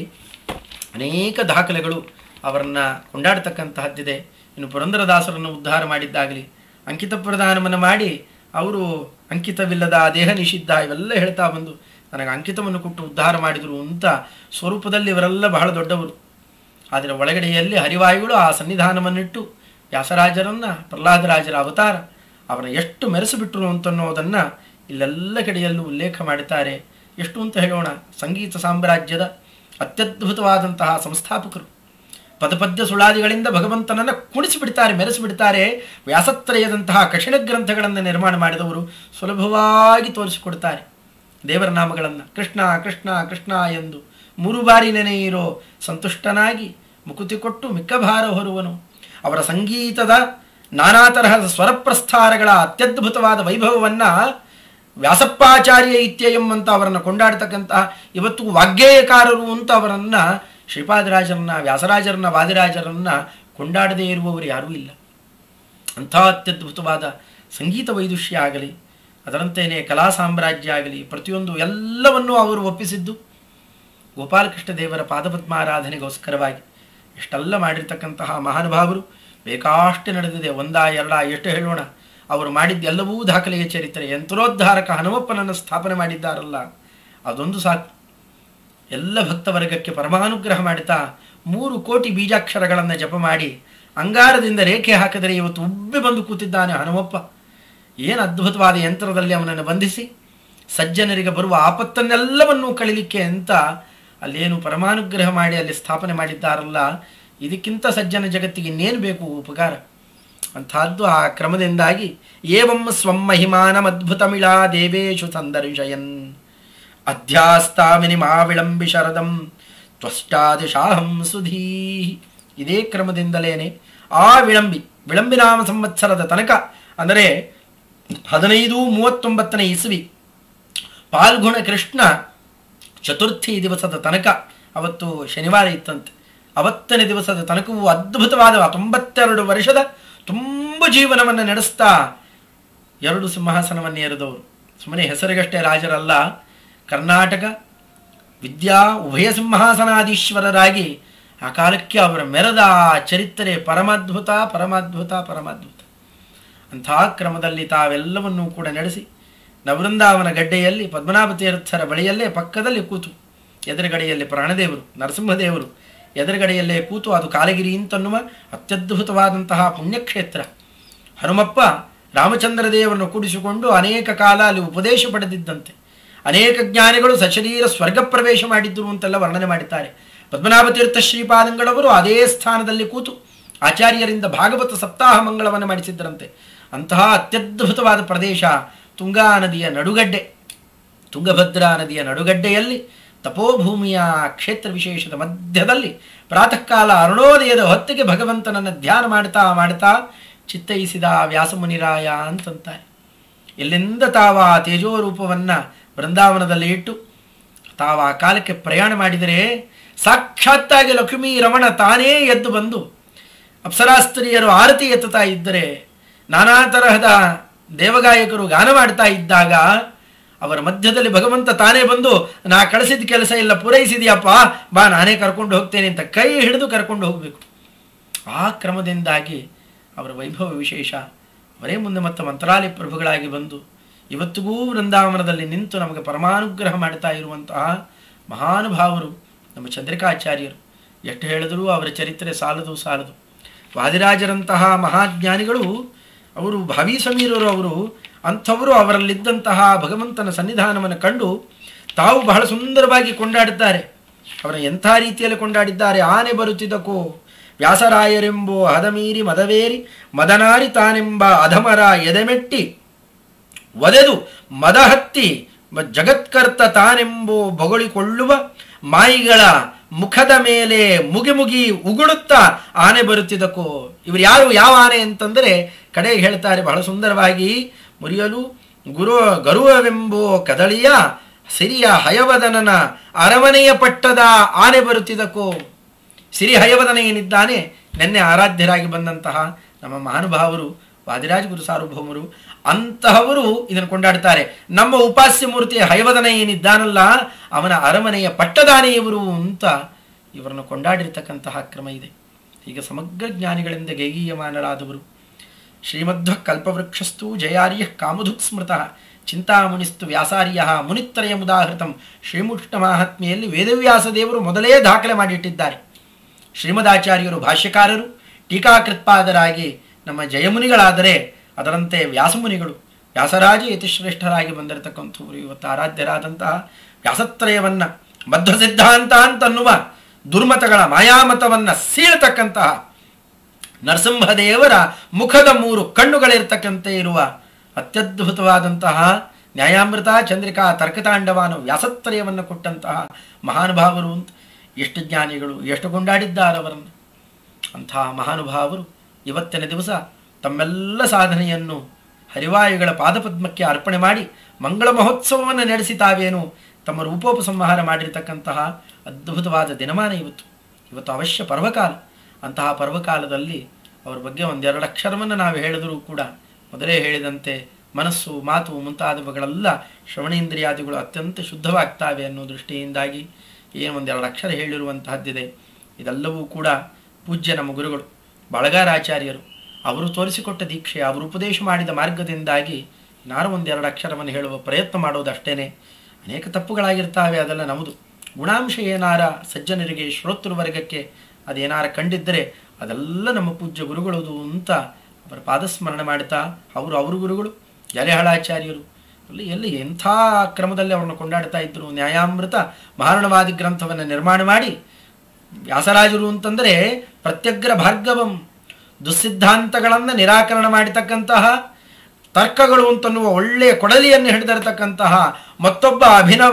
Speaker 1: ಅನೇಕ ದಾಖಲೆಗಳು ಅವರನ್ನು ಕೊಂಡಾಡ್ತಕ್ಕಂತಹದ್ದಿದೆ. ಇನ್ನು ಪುರಂದರದಾಸರನ್ನು ಉದ್ಧಾರ ಮಾಡಿದ್ದಾಗಲಿ ಅಂಕಿತ ಪ್ರದಾನವನ್ನು ಮಾಡಿ ಅವರು ಅಂಕಿತವಿಲ್ಲದ ದೇಹ ನಿಷಿದ್ಧ ಇವೆಲ್ಲ ಹೇಳ್ತಾ ಬಂದು ನನಗೆ ಅಂಕಿತವನ್ನು ಕೊಟ್ಟು ಉದ್ಧಾರ ಮಾಡಿದರು ಅಂತ ಸ್ವರೂಪದಲ್ಲಿ ಇವರೆಲ್ಲ ಬಹಳ ದೊಡ್ಡವರು. ಆದರೆ ಒಳಗಡೆಯಲ್ಲಿ ಹರಿವಾಯುಗಳು ಆ ಸನ್ನಿಧಾನವನ್ನಿಟ್ಟು ವ್ಯಾಸರಾಜರನ್ನು ಪ್ರಹ್ಲಾದರಾಜರ ಅವತಾರ ಅವರನ್ನು ಎಷ್ಟು ಮೆರೆಸಿಬಿಟ್ರು ಅಂತನ್ನೋದನ್ನು ಇಲ್ಲೆಲ್ಲ ಕಡೆಯಲ್ಲೂ ಉಲ್ಲೇಖ ಮಾಡುತ್ತಾರೆ. ಎಷ್ಟು ಅಂತ ಹೇಳೋಣ, ಸಂಗೀತ ಸಾಮ್ರಾಜ್ಯದ ಅತ್ಯದ್ಭುತವಾದಂತಹ ಸಂಸ್ಥಾಪಕರು. ಪದಪದ್ಯ ಸುಳಾದಿಗಳಿಂದ ಭಗವಂತನನ್ನು ಕುಣಿಸಿಬಿಡ್ತಾರೆ, ಮೆರೆಸಿಬಿಡ್ತಾರೆ. ವ್ಯಾಸತ್ರಯದಂತಹ ಕಠಿಣ ಗ್ರಂಥಗಳನ್ನು ನಿರ್ಮಾಣ ಮಾಡಿದವರು ಸುಲಭವಾಗಿ ತೋರಿಸಿಕೊಡ್ತಾರೆ ದೇವರ ನಾಮಗಳನ್ನು. ಕೃಷ್ಣ ಕೃಷ್ಣ ಕೃಷ್ಣ ಎಂದು 3 ಬಾರಿ ನೆನೆಯಿರೋ ಸಂತುಷ್ಟನಾಗಿ ಮುಕುತಿ ಕೊಟ್ಟು ಮಿಕ್ಕ ಭಾರ ಹೊರುವನು. ಅವರ ಸಂಗೀತದ ನಾನಾ ತರಹದ ಸ್ವರಪ್ರಸ್ಥಾರಗಳ ಅತ್ಯದ್ಭುತವಾದ ವೈಭವವನ್ನು ವ್ಯಾಸಪ್ಪಾಚಾರ್ಯ ಇತ್ಯಯಂ ಅಂತ ಅವರನ್ನು ಕೊಂಡಾಡ್ತಕ್ಕಂತಹ ಇವತ್ತು ವಾಗ್ಗೇಯಕಾರರು ಅಂತ ಅವರನ್ನು ಶ್ರೀಪಾದರಾಜರನ್ನ ವ್ಯಾಸರಾಜರನ್ನ ವಾದಿರಾಜರನ್ನ ಕೊಂಡಾಡದೇ ಇರುವವರು ಯಾರೂ ಇಲ್ಲ. ಅಂಥ ಅತ್ಯದ್ಭುತವಾದ ಸಂಗೀತ ವೈದುಷ್ಯ ಆಗಲಿ ಅದರಂತೆಯೇ ಕಲಾ ಸಾಮ್ರಾಜ್ಯ ಆಗಲಿ ಪ್ರತಿಯೊಂದು ಎಲ್ಲವನ್ನೂ ಅವರು ಒಪ್ಪಿಸಿದ್ದು ಗೋಪಾಲಕೃಷ್ಣ ದೇವರ ಪಾದಪದ್ಮಾರಾಧನೆಗೋಸ್ಕರವಾಗಿ. ಇಷ್ಟೆಲ್ಲ ಮಾಡಿರ್ತಕ್ಕಂತಹ ಮಹಾನುಭಾವರು ಬೇಕಾಷ್ಟು ನಡೆದಿದೆ. 1 2 ಎಷ್ಟು ಹೇಳೋಣ. ಅವರು ಮಾಡಿದ್ದೆಲ್ಲವೂ ದಾಖಲೆಯ ಚರಿತ್ರೆ. ಯಂತ್ರೋದ್ಧಾರಕ ಹನುಮಪ್ಪನನ್ನು ಸ್ಥಾಪನೆ ಮಾಡಿದ್ದಾರಲ್ಲ ಅದೊಂದು ಸಾಕು. ಎಲ್ಲ ಭಕ್ತವರ್ಗಕ್ಕೆ ಪರಮಾನುಗ್ರಹ ಮಾಡುತ್ತಾ 3 ಕೋಟಿ ಬೀಜಾಕ್ಷರಗಳನ್ನು ಜಪ ಮಾಡಿ ಅಂಗಾರದಿಂದ ರೇಖೆ ಹಾಕಿದರೆ ಇವತ್ತು ಉಬ್ಬಿ ಬಂದು ಕೂತಿದ್ದಾನೆ ಹನುಮಪ್ಪ. ಏನು ಅದ್ಭುತವಾದ ಯಂತ್ರದಲ್ಲಿ ಅವನನ್ನು ಬಂಧಿಸಿ ಸಜ್ಜನರಿಗೆ ಬರುವ ಆಪತ್ತನ್ನೆಲ್ಲವನ್ನೂ ಕಳಿಲಿಕ್ಕೆ ಅಂತ ಅಲ್ಲೇನು ಪರಮಾನುಗ್ರಹ ಮಾಡಿ ಅಲ್ಲಿ ಸ್ಥಾಪನೆ ಮಾಡಿದ್ದಾರಲ್ಲ, ಇದಕ್ಕಿಂತ ಸಜ್ಜನ ಜಗತ್ತಿಗೆ ಇನ್ನೇನು ಬೇಕು ಉಪಕಾರ. ಅಂಥದ್ದು ಆ ಕ್ರಮದಿಂದಾಗಿ ಏವಂ ಸ್ವಂ ಮಹಿಮಾನಮದ್ಭುತಮಿಳಾ ದೇವೇಶು ಸಂದರ್ಶಯನ್ ಅಧ್ಯಾಸ್ತಾಮಿನಿ ಮಾ ವಿಳಂಬಿ ಶರದಂ ತ್ವಷ್ಟಾದಿಶಾಹಂ ಸುಧೀ. ಇದೇ ಕ್ರಮದಿಂದಲೇನೆ ಆ ವಿಳಂಬಿನಾಮ ಸಂವತ್ಸರದ ತನಕ ಅಂದರೆ 1539 ಇಸ್ವಿ ಪಾಲ್ಗುಣ ಕೃಷ್ಣ ಚತುರ್ಥಿ ದಿವಸದ ತನಕ, ಅವತ್ತು ಶನಿವಾರ ಇತ್ತಂತೆ, ಅವತ್ತನೇ ದಿವಸದ ತನಕವೂ ಅದ್ಭುತವಾದ 92 ವರ್ಷದ ತುಂಬ ಜೀವನವನ್ನು ನಡೆಸ್ತಾ 2 ಸಿಂಹಾಸನವನ್ನು ಏರಿದವರು. ಸುಮ್ಮನೆ ಹೆಸರಿಗಷ್ಟೇ ರಾಜರಲ್ಲ, ಕರ್ನಾಟಕ ವಿದ್ಯಾ ಉಭಯ ಸಿಂಹಾಸನಾಧೀಶ್ವರರಾಗಿ ಆ ಕಾಲಕ್ಕೆ ಅವರ ಮೆರೆದ ಚರಿತ್ರೆ ಪರಮಾದ್ಭುತ ಪರಮಾದ್ಭುತ ಪರಮಾದ್ಭುತ. ಅಂಥ ಕ್ರಮದಲ್ಲಿ ತಾವೆಲ್ಲವನ್ನೂ ಕೂಡ ನಡೆಸಿ ನವೃಂದಾವನ ಗಡ್ಡೆಯಲ್ಲಿ ಪದ್ಮನಾಭ ತೀರ್ಥರ ಬಳಿಯಲ್ಲೇ ಪಕ್ಕದಲ್ಲಿ ಕೂತು, ಎದುರುಗಡೆಯಲ್ಲಿ ಪ್ರಾಣದೇವರು ನರಸಿಂಹದೇವರು ಎದುರುಗಡೆಯಲ್ಲೇ ಕೂತು, ಅದು ಕಾಲಗಿರಿ ಅಂತನ್ನುವ ಅತ್ಯದ್ಭುತವಾದಂತಹ ಪುಣ್ಯಕ್ಷೇತ್ರ. ಹನುಮಪ್ಪ ರಾಮಚಂದ್ರ ದೇವರನ್ನು ಕೂಡಿಸಿಕೊಂಡು ಅನೇಕ ಕಾಲ ಅಲ್ಲಿ ಉಪದೇಶ ಪಡೆದಿದ್ದಂತೆ. ಅನೇಕ ಜ್ಞಾನಿಗಳು ಸಶರೀರ ಸ್ವರ್ಗ ಪ್ರವೇಶ ಮಾಡಿದ್ದರು ಅಂತೆಲ್ಲ ವರ್ಣನೆ ಮಾಡುತ್ತಾರೆ. ಪದ್ಮನಾಭ ತೀರ್ಥ ಶ್ರೀಪಾದಂಗಳವರು ಅದೇ ಸ್ಥಾನದಲ್ಲಿ ಕೂತು ಆಚಾರ್ಯರಿಂದ ಭಾಗವತ ಸಪ್ತಾಹ ಮಂಗಳವನ್ನು ಮಾಡಿಸಿದ್ದರಂತೆ. ಅಂತಹ ಅತ್ಯದ್ಭುತವಾದ ಪ್ರದೇಶ ತುಂಗಾ ನದಿಯ ನಡುಗಡ್ಡೆ, ತುಂಗಭದ್ರಾ ನದಿಯ ನಡುಗಡ್ಡೆಯಲ್ಲಿ ತಪೋಭೂಮಿಯ ಕ್ಷೇತ್ರ ವಿಶೇಷದ ಮಧ್ಯದಲ್ಲಿ ಪ್ರಾತಃ ಕಾಲ ಅರುಣೋದಯದ ಹೊತ್ತಿಗೆ ಭಗವಂತನನ್ನು ಧ್ಯಾನ ಮಾಡ್ತಾ ಮಾಡ್ತಾ ಚಿತ್ತೈಸಿದ ವ್ಯಾಸಮುನಿರಾಯ ಅಂತಂತಾರೆ. ಎಲ್ಲಿಂದ ತಾವ ತೇಜೋರೂಪವನ್ನು ಬೃಂದಾವನದಲ್ಲಿ ಇಟ್ಟು ತಾವ ಆ ಕಾಲಕ್ಕೆ ಪ್ರಯಾಣ ಮಾಡಿದರೆ ಸಾಕ್ಷಾತ್ತಾಗಿ ಲಕ್ಷ್ಮೀ ರಮಣ ತಾನೇ ಎದ್ದು ಬಂದು ಅಪ್ಸರಾಸ್ತ್ರೀಯರು ಆರತಿ ಎತ್ತುತ್ತಾ ಇದ್ದರೆ, ನಾನಾ ತರಹದ ದೇವಗಾಯಕರು ಗಾನ ಮಾಡ್ತಾ ಇದ್ದಾಗ ಅವರ ಮಧ್ಯದಲ್ಲಿ ಭಗವಂತ ತಾನೇ ಬಂದು, ನಾ ಕಳಿಸಿದ ಕೆಲಸ ಎಲ್ಲ ಪೂರೈಸಿದೆಯಪ್ಪ, ಬಾ ನಾನೇ ಕರ್ಕೊಂಡು ಹೋಗ್ತೇನೆ ಅಂತ ಕೈ ಹಿಡಿದು ಕರ್ಕೊಂಡು ಹೋಗಬೇಕು. ಆ ಕ್ರಮದಿಂದಾಗಿ ಅವರ ವೈಭವ ವಿಶೇಷ. ಅವರೇ ಮುಂದೆ ಮತ್ತು ಮಂತ್ರಾಲಯ ಪ್ರಭುಗಳಾಗಿ ಬಂದು ಇವತ್ತಿಗೂ ವೃಂದಾವನದಲ್ಲಿ ನಿಂತು ನಮಗೆ ಪರಮಾನುಗ್ರಹ ಮಾಡ್ತಾ ಇರುವಂತಹ ಮಹಾನುಭಾವರು ನಮ್ಮ ಚಂದ್ರಿಕಾಚಾರ್ಯರು. ಎಷ್ಟು ಹೇಳಿದರೂ ಅವರ ಚರಿತ್ರೆ ಸಾಲದು. ವಾದಿರಾಜರಂತಹ ಮಹಾಜ್ಞಾನಿಗಳು, ಅವರು ಭಾವಿ ಸಮೀರರು, ಅಂಥವರು ಅವರಲ್ಲಿದ್ದಂತಹ ಭಗವಂತನ ಸನ್ನಿಧಾನವನ್ನು ಕಂಡು ತಾವು ಬಹಳ ಸುಂದರವಾಗಿ ಕೊಂಡಾಡಿದ್ದಾರೆ. ಅವರ ಎಂಥ ರೀತಿಯಲ್ಲಿ ಕೊಂಡಾಡಿದ್ದಾರೆ. ಆನೆ ಬರುತ್ತಿದ್ದಕೋ ವ್ಯಾಸರಾಯರೆಂಬೋ ಹದಮೀರಿ ಮದವೇರಿ ಮದನಾರಿ ತಾನೆಂಬ ಅಧಮರ ಎದೆಮೆಟ್ಟಿ ಒದೆದು ಮದಹತ್ತಿ ಜಗತ್ಕರ್ತ ತಾನೆಂಬೋ ಬೊಗಳಿಕೊಳ್ಳುವ ಮಾಯಿಗಳ ಮುಖದ ಮೇಲೆ ಮುಗಿ ಉಗುಳುತ್ತಾ ಆನೆ ಬರುತ್ತಿದ್ದಕೋ. ಇವರು ಯಾರು, ಯಾವ ಆನೆ ಅಂತಂದರೆ ಕಡೆಗೆ ಹೇಳ್ತಾರೆ ಬಹಳ ಸುಂದರವಾಗಿ, ಮುರಿಯಲು ಗರುವವೆಂಬೋ ಕದಳಿಯ ಸಿರಿಯ ಹಯವದನನ ಅರಮನೆಯ ಪಟ್ಟದ ಆನೆ ಬರುತ್ತಿದ್ದಕೋ. ಸಿರಿ ಹಯವದನ ಏನಿದ್ದಾನೆ, ನಿನ್ನೆ ಆರಾಧ್ಯರಾಗಿ ಬಂದಂತಹ ನಮ್ಮ ಮಹಾನುಭಾವರು ವಾದಿರಾಜ ಗುರು ಸಾರ್ವಭೌಮರು, ಅಂತಹವರು ಇದನ್ನು ಕೊಂಡಾಡ್ತಾರೆ. ನಮ್ಮ ಉಪಾಸ್ಯ ಮೂರ್ತಿ ಹಯವದನ ಏನಿದ್ದಾನಲ್ಲ, ಅವನ ಅರಮನೆಯ ಪಟ್ಟದಾನೆಯವರು ಅಂತ ಇವರನ್ನು ಕೊಂಡಾಡಿರ್ತಕ್ಕಂತಹ ಕ್ರಮ ಇದೆ. ಈಗ ಸಮಗ್ರ ಜ್ಞಾನಿಗಳಿಂದ ಗೈಗೀಯಮಾನರಾದವರು. ಶ್ರೀಮಧ್ವ ಕಲ್ಪವೃಕ್ಷಸ್ತು ಜಯಾರ್ಯ ಕಾಮಧುಕ್ ಸ್ಮೃತಃ ಚಿಂತಾಮುನಿಸ್ತು ವ್ಯಾಸಾರ್ಯ ಮುನಿತ್ರಯ ಮುದಾಹೃತಂ. ಶ್ರೀಮುಷ್ಣ ಮಹಾತ್ಮೆಯಲ್ಲಿ ವೇದವ್ಯಾಸ ದೇವರು ಮೊದಲೇ ದಾಖಲೆ ಮಾಡಿಟ್ಟಿದ್ದಾರೆ. ಶ್ರೀಮದಾಚಾರ್ಯರು ಭಾಷ್ಯಕಾರರು, ಟೀಕಾಕೃತ್ಪಾದರಾಗಿ ನಮ್ಮ ಜಯಮುನಿಗಳಾದರೆ ಅದರಂತೆ ವ್ಯಾಸಮುನಿಗಳು, ವ್ಯಾಸರಾಜ ಯತಿಶ್ರೇಷ್ಠರಾಗಿ ಬಂದಿರತಕ್ಕಂಥವರು ಇವತ್ತು ಆರಾಧ್ಯರಾದಂತಹ ವ್ಯಾಸತ್ರಯವನ್ನು ಮಧ್ವ ಸಿದ್ಧಾಂತ ಅಂತನ್ನುವ ದುರ್ಮತಗಳ ಮಾಯಾಮತವನ್ನು ಸೀಳತಕ್ಕಂತಹ ನರಸಿಂಹದೇವರ ಮುಖದ 3 ಕಣ್ಣುಗಳಿರ್ತಕ್ಕಂತೆ ಇರುವ ಅತ್ಯದ್ಭುತವಾದಂತಹ ನ್ಯಾಯಾಮೃತ ಚಂದ್ರಿಕಾ ತರ್ಕತಾಂಡವಾನು ವ್ಯಾಸತ್ರಯವನ್ನು ಕೊಟ್ಟಂತಹ ಮಹಾನುಭಾವರು ಅಂತ ಎಷ್ಟು ಜ್ಞಾನಿಗಳು ಎಷ್ಟು ಕೊಂಡಾಡಿದ್ದಾರವರನ್ನು. ಅಂತಹ ಮಹಾನುಭಾವರು ಇವತ್ತಿನ ದಿವಸ ತಮ್ಮೆಲ್ಲ ಸಾಧನೆಯನ್ನು ಹರಿವಾಯುಗಳ ಪಾದಪದ್ಮಕ್ಕೆ ಅರ್ಪಣೆ ಮಾಡಿ ಮಂಗಳ ಮಹೋತ್ಸವವನ್ನು ನಡೆಸಿ ತಾವೇನು ತಮ್ಮ ರೂಪೋಪಸಂಹಾರ ಮಾಡಿರ್ತಕ್ಕಂತಹ ಅದ್ಭುತವಾದ ದಿನಮಾನ ಇವತ್ತು ಅವಶ್ಯ ಪರ್ವಕಾಲ. ಅಂತಹ ಪರ್ವಕಾಲದಲ್ಲಿ ಅವರ ಬಗ್ಗೆ 1-2 ಅಕ್ಷರವನ್ನು ನಾವು ಹೇಳಿದರೂ ಕೂಡ ಮೊದಲೇ ಹೇಳಿದಂತೆ ಮನಸ್ಸು ಮಾತು ಮುಂತಾದವುಗಳೆಲ್ಲ ಶ್ರವಣೇಂದ್ರಿಯಾದಿಗಳು ಅತ್ಯಂತ ಶುದ್ಧವಾಗ್ತಾವೆ ಅನ್ನೋ ದೃಷ್ಟಿಯಿಂದಾಗಿ ಏನು 1-2 ಅಕ್ಷರ ಹೇಳಿರುವಂತಹದ್ದಿದೆ. ಇದೆಲ್ಲವೂ ಕೂಡ ಪೂಜ್ಯ ನಮ್ಮ ಗುರುಗಳು ಬಳಗಾರಾಚಾರ್ಯರು ಅವರು ತೋರಿಸಿಕೊಟ್ಟ ದೀಕ್ಷೆ, ಅವರು ಉಪದೇಶ ಮಾಡಿದ ಮಾರ್ಗದಿಂದಾಗಿ ನಾರು 1-2 ಅಕ್ಷರವನ್ನು ಹೇಳುವ ಪ್ರಯತ್ನ ಮಾಡೋದಷ್ಟೇನೆ. ಅನೇಕ ತಪ್ಪುಗಳಾಗಿರ್ತಾವೆ, ಅದೆಲ್ಲ ನಮ್ಮದು. ಗುಣಾಂಶ ಏನಾರ ಸಜ್ಜನರಿಗೆ ಶ್ರೋತೃವರ್ಗಕ್ಕೆ ಅದೇನಾರ ಕಂಡಿದ್ದರೆ ಅದೆಲ್ಲ ನಮ್ಮ ಪೂಜ್ಯ ಗುರುಗಳದು ಅಂತ ಅವರ ಪಾದಸ್ಮರಣೆ ಮಾಡ್ತಾ ಅವರು ಗುರುಗಳು ಜಲೆಹಳಾಚಾರ್ಯರು ಎಲ್ಲಿ ಎಂಥ ಕ್ರಮದಲ್ಲಿ ಅವ್ರನ್ನ ಕೊಂಡಾಡ್ತಾ ಇದ್ದರು. ನ್ಯಾಯಾಮೃತ ಮಹಾರಣವಾದಿ ಗ್ರಂಥವನ್ನು ನಿರ್ಮಾಣ ಮಾಡಿ ವ್ಯಾಸರಾಜರು ಅಂತಂದರೆ ಪ್ರತ್ಯಗ್ರ ಭಾರ್ಗವಂ, ದುಸ್ಸಿದ್ಧಾಂತಗಳನ್ನು ನಿರಾಕರಣ ಮಾಡತಕ್ಕಂತಹ ತರ್ಕಗಳು ಅಂತನ್ನುವ ಒಳ್ಳೆಯ ಕೊಡಲಿಯನ್ನು ಹಿಡಿದಿರತಕ್ಕಂತಹ ಮತ್ತೊಬ್ಬ ಅಭಿನವ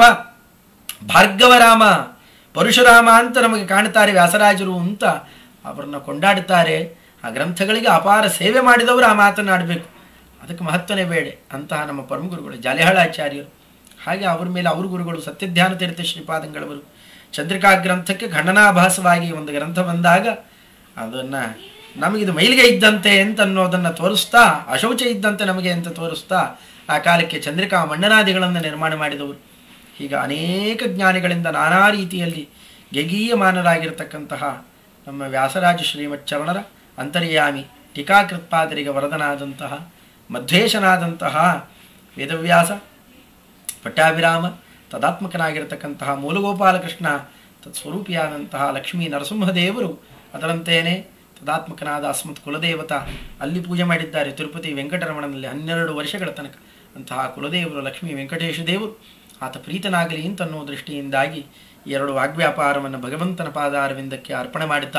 Speaker 1: ಭಾರ್ಗವರಾಮ ಪರಶುರಾಮ ಅಂತ ನಮಗೆ ಕಾಣ್ತಾರೆ ವ್ಯಾಸರಾಜರು ಅಂತ ಅವರನ್ನು ಕೊಂಡಾಡುತ್ತಾರೆ. ಆ ಗ್ರಂಥಗಳಿಗೆ ಅಪಾರ ಸೇವೆ ಮಾಡಿದವರು ಆ ಮಾತನಾಡಬೇಕು, ಅದಕ್ಕೆ ಮಹತ್ವನೇ ಬೇಡ. ಅಂತಹ ನಮ್ಮ ಪರಮಗುರುಗಳು ಜಾಲಿಹಾಳಾಚಾರ್ಯರು, ಹಾಗೆ ಅವ್ರ ಮೇಲೆ ಅವ್ರ ಗುರುಗಳು ಸತ್ಯಧ್ಯಾನ ತೀರ್ಥ ಶ್ರೀಪಾದಂಗಳವರು ಚಂದ್ರಿಕಾ ಗ್ರಂಥಕ್ಕೆ ಖಂಡನಾಭಾಸವಾಗಿ ಒಂದು ಗ್ರಂಥ ಬಂದಾಗ ಅದನ್ನು ನಮಗಿದು ಮೈಲಿಗೆ ಇದ್ದಂತೆ ಅಂತ ಅನ್ನೋದನ್ನು ತೋರಿಸ್ತಾ, ಅಶೌಚ ಇದ್ದಂತೆ ನಮಗೆ ಅಂತ ತೋರಿಸ್ತಾ ಆ ಕಾಲಕ್ಕೆ ಚಂದ್ರಿಕಾ ಮಂಡನಾದಿಗಳನ್ನು ನಿರ್ಮಾಣ ಮಾಡಿದವರು. ಹೀಗ ಅನೇಕ ಜ್ಞಾನಿಗಳಿಂದ ನಾನಾ ರೀತಿಯಲ್ಲಿ ಗಗೀಯಮಾನರಾಗಿರ್ತಕ್ಕಂತಹ ನಮ್ಮ ವ್ಯಾಸರಾಜ ಶ್ರೀಮಚ್ಚರಣರ ಅಂತರ್ಯಾಮಿ ಟೀಕಾಕೃತ್ಪಾದರಿಗೆ ವರದನಾದಂತಹ ಮಧ್ವೇಶನಾದಂತಹ ವೇದವ್ಯಾಸ ಪಟ್ಟಾಭಿರಾಮ ತದಾತ್ಮಕನಾಗಿರ್ತಕ್ಕಂತಹ ಮೂಲಗೋಪಾಲಕೃಷ್ಣ ತತ್ಸ್ವರೂಪಿಯಾದಂತಹ ಲಕ್ಷ್ಮೀ ನರಸಿಂಹದೇವರು ಅದರಂತೇನೆ ತದಾತ್ಮಕನಾದ ಅಸ್ಮತ್ ಕುಲದೇವತ ಅಲ್ಲಿ ಪೂಜೆ ಮಾಡಿದ್ದಾರೆ ತಿರುಪತಿ ವೆಂಕಟರಮಣನಲ್ಲಿ 12 ವರ್ಷಗಳ ತನಕ. ಅಂತಹ ಕುಲದೇವರು ಲಕ್ಷ್ಮೀ ವೆಂಕಟೇಶ ದೇವರು ಆತ ಪ್ರೀತನಾಗಲಿ ಅಂತನ್ನೋ ದೃಷ್ಟಿಯಿಂದಾಗಿ 2 ವಾಗ್ವ್ಯಾಪಾರವನ್ನು ಭಗವಂತನ ಪಾದಾರವಿಂದಕ್ಕೆ ಅರ್ಪಣೆ ಮಾಡುತ್ತಾ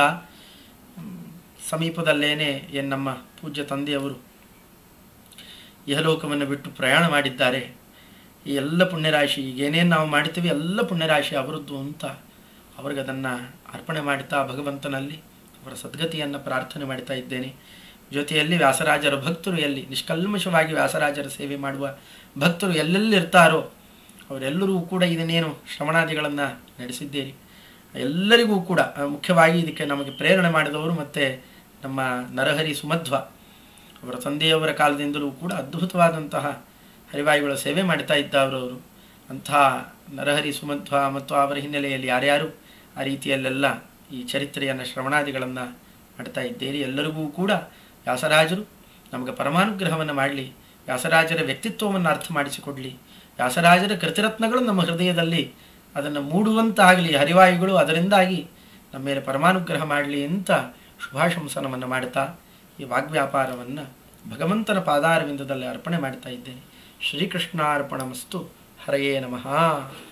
Speaker 1: ಸಮೀಪದಲ್ಲೇನೆ ನಮ್ಮ ಪೂಜ್ಯ ತಂದೆಯವರು ಇಹಲೋಕವನ್ನು ಬಿಟ್ಟು ಪ್ರಯಾಣ ಮಾಡಿದ್ದಾರೆ. ಈ ಎಲ್ಲ ಪುಣ್ಯರಾಶಿ ಈಗೇನೇನು ನಾವು ಮಾಡ್ತೀವಿ ಎಲ್ಲ ಪುಣ್ಯರಾಶಿ ಅವರದ್ದು ಅಂತ ಅವ್ರಿಗೆ ಅದನ್ನು ಅರ್ಪಣೆ ಮಾಡುತ್ತಾ ಭಗವಂತನಲ್ಲಿ ಅವರ ಸದ್ಗತಿಯನ್ನು ಪ್ರಾರ್ಥನೆ ಮಾಡ್ತಾ ಇದ್ದೇನೆ. ಜೊತೆಯಲ್ಲಿ ವ್ಯಾಸರಾಜರ ಭಕ್ತರು ಎಲ್ಲಿ ನಿಷ್ಕಲ್ಮಶವಾಗಿ ವ್ಯಾಸರಾಜರ ಸೇವೆ ಮಾಡುವ ಭಕ್ತರು ಎಲ್ಲೆಲ್ಲಿರ್ತಾರೋ ಅವರೆಲ್ಲರೂ ಕೂಡ ಇದನ್ನೇನು ಶ್ರವಣಾದಿಗಳನ್ನು ನಡೆಸಿದ್ದೀರಿ. ಎಲ್ಲರಿಗೂ ಕೂಡ ಮುಖ್ಯವಾಗಿ ಇದಕ್ಕೆ ನಮಗೆ ಪ್ರೇರಣೆ ಮಾಡಿದವರು ಮತ್ತು ನಮ್ಮ ನರಹರಿ ಸುಮಧ್ವ ಅವರ ತಂದೆಯವರ ಕಾಲದಿಂದಲೂ ಕೂಡ ಅದ್ಭುತವಾದಂತಹ ಹರಿವಾಯುಗಳ ಸೇವೆ ಮಾಡ್ತಾ ಇದ್ದವರು. ಅಂತಹ ನರಹರಿ ಸುಮಧ್ವ ಮತ್ತು ಅವರ ಹಿನ್ನೆಲೆಯಲ್ಲಿ ಯಾರ್ಯಾರು ಆ ರೀತಿಯಲ್ಲೆಲ್ಲ ಈ ಚರಿತ್ರೆಯನ್ನು ಶ್ರವಣಾದಿಗಳನ್ನು ಮಾಡ್ತಾ ಇದ್ದೀರಿ. ಎಲ್ಲರಿಗೂ ಕೂಡ ವ್ಯಾಸರಾಜರು ನಮಗೆ ಪರಮಾನುಗ್ರಹವನ್ನು ಮಾಡಲಿ, ವ್ಯಾಸರಾಜರ ವ್ಯಕ್ತಿತ್ವವನ್ನು ಅರ್ಥ ಮಾಡಿಸಿಕೊಡಲಿ, ವ್ಯಾಸರಾಜರ ಕೃತಿರತ್ನಗಳು ನಮ್ಮ ಹೃದಯದಲ್ಲಿ ಅದನ್ನು ಮೂಡುವಂತಾಗಲಿ. ಹರಿವಾಯುಗಳು ಅದರಿಂದಾಗಿ ನಮ್ಮ ಮೇಲೆ ಪರಮಾನುಗ್ರಹ ಮಾಡಲಿ ಅಂತ ಶುಭಾಶಂಸನವನ್ನು ಮಾಡ್ತಾ ಈ ವಾಗ್ವ್ಯಾಪಾರವನ್ನು ಭಗವಂತನ ಪಾದಾರವಿಂದದಲ್ಲಿ ಅರ್ಪಣೆ ಮಾಡ್ತಾ ಇದ್ದೇನೆ. ಶ್ರೀಕೃಷ್ಣಾರ್ಪಣಮಸ್ತು. ಹರಯೇ ನಮಃ.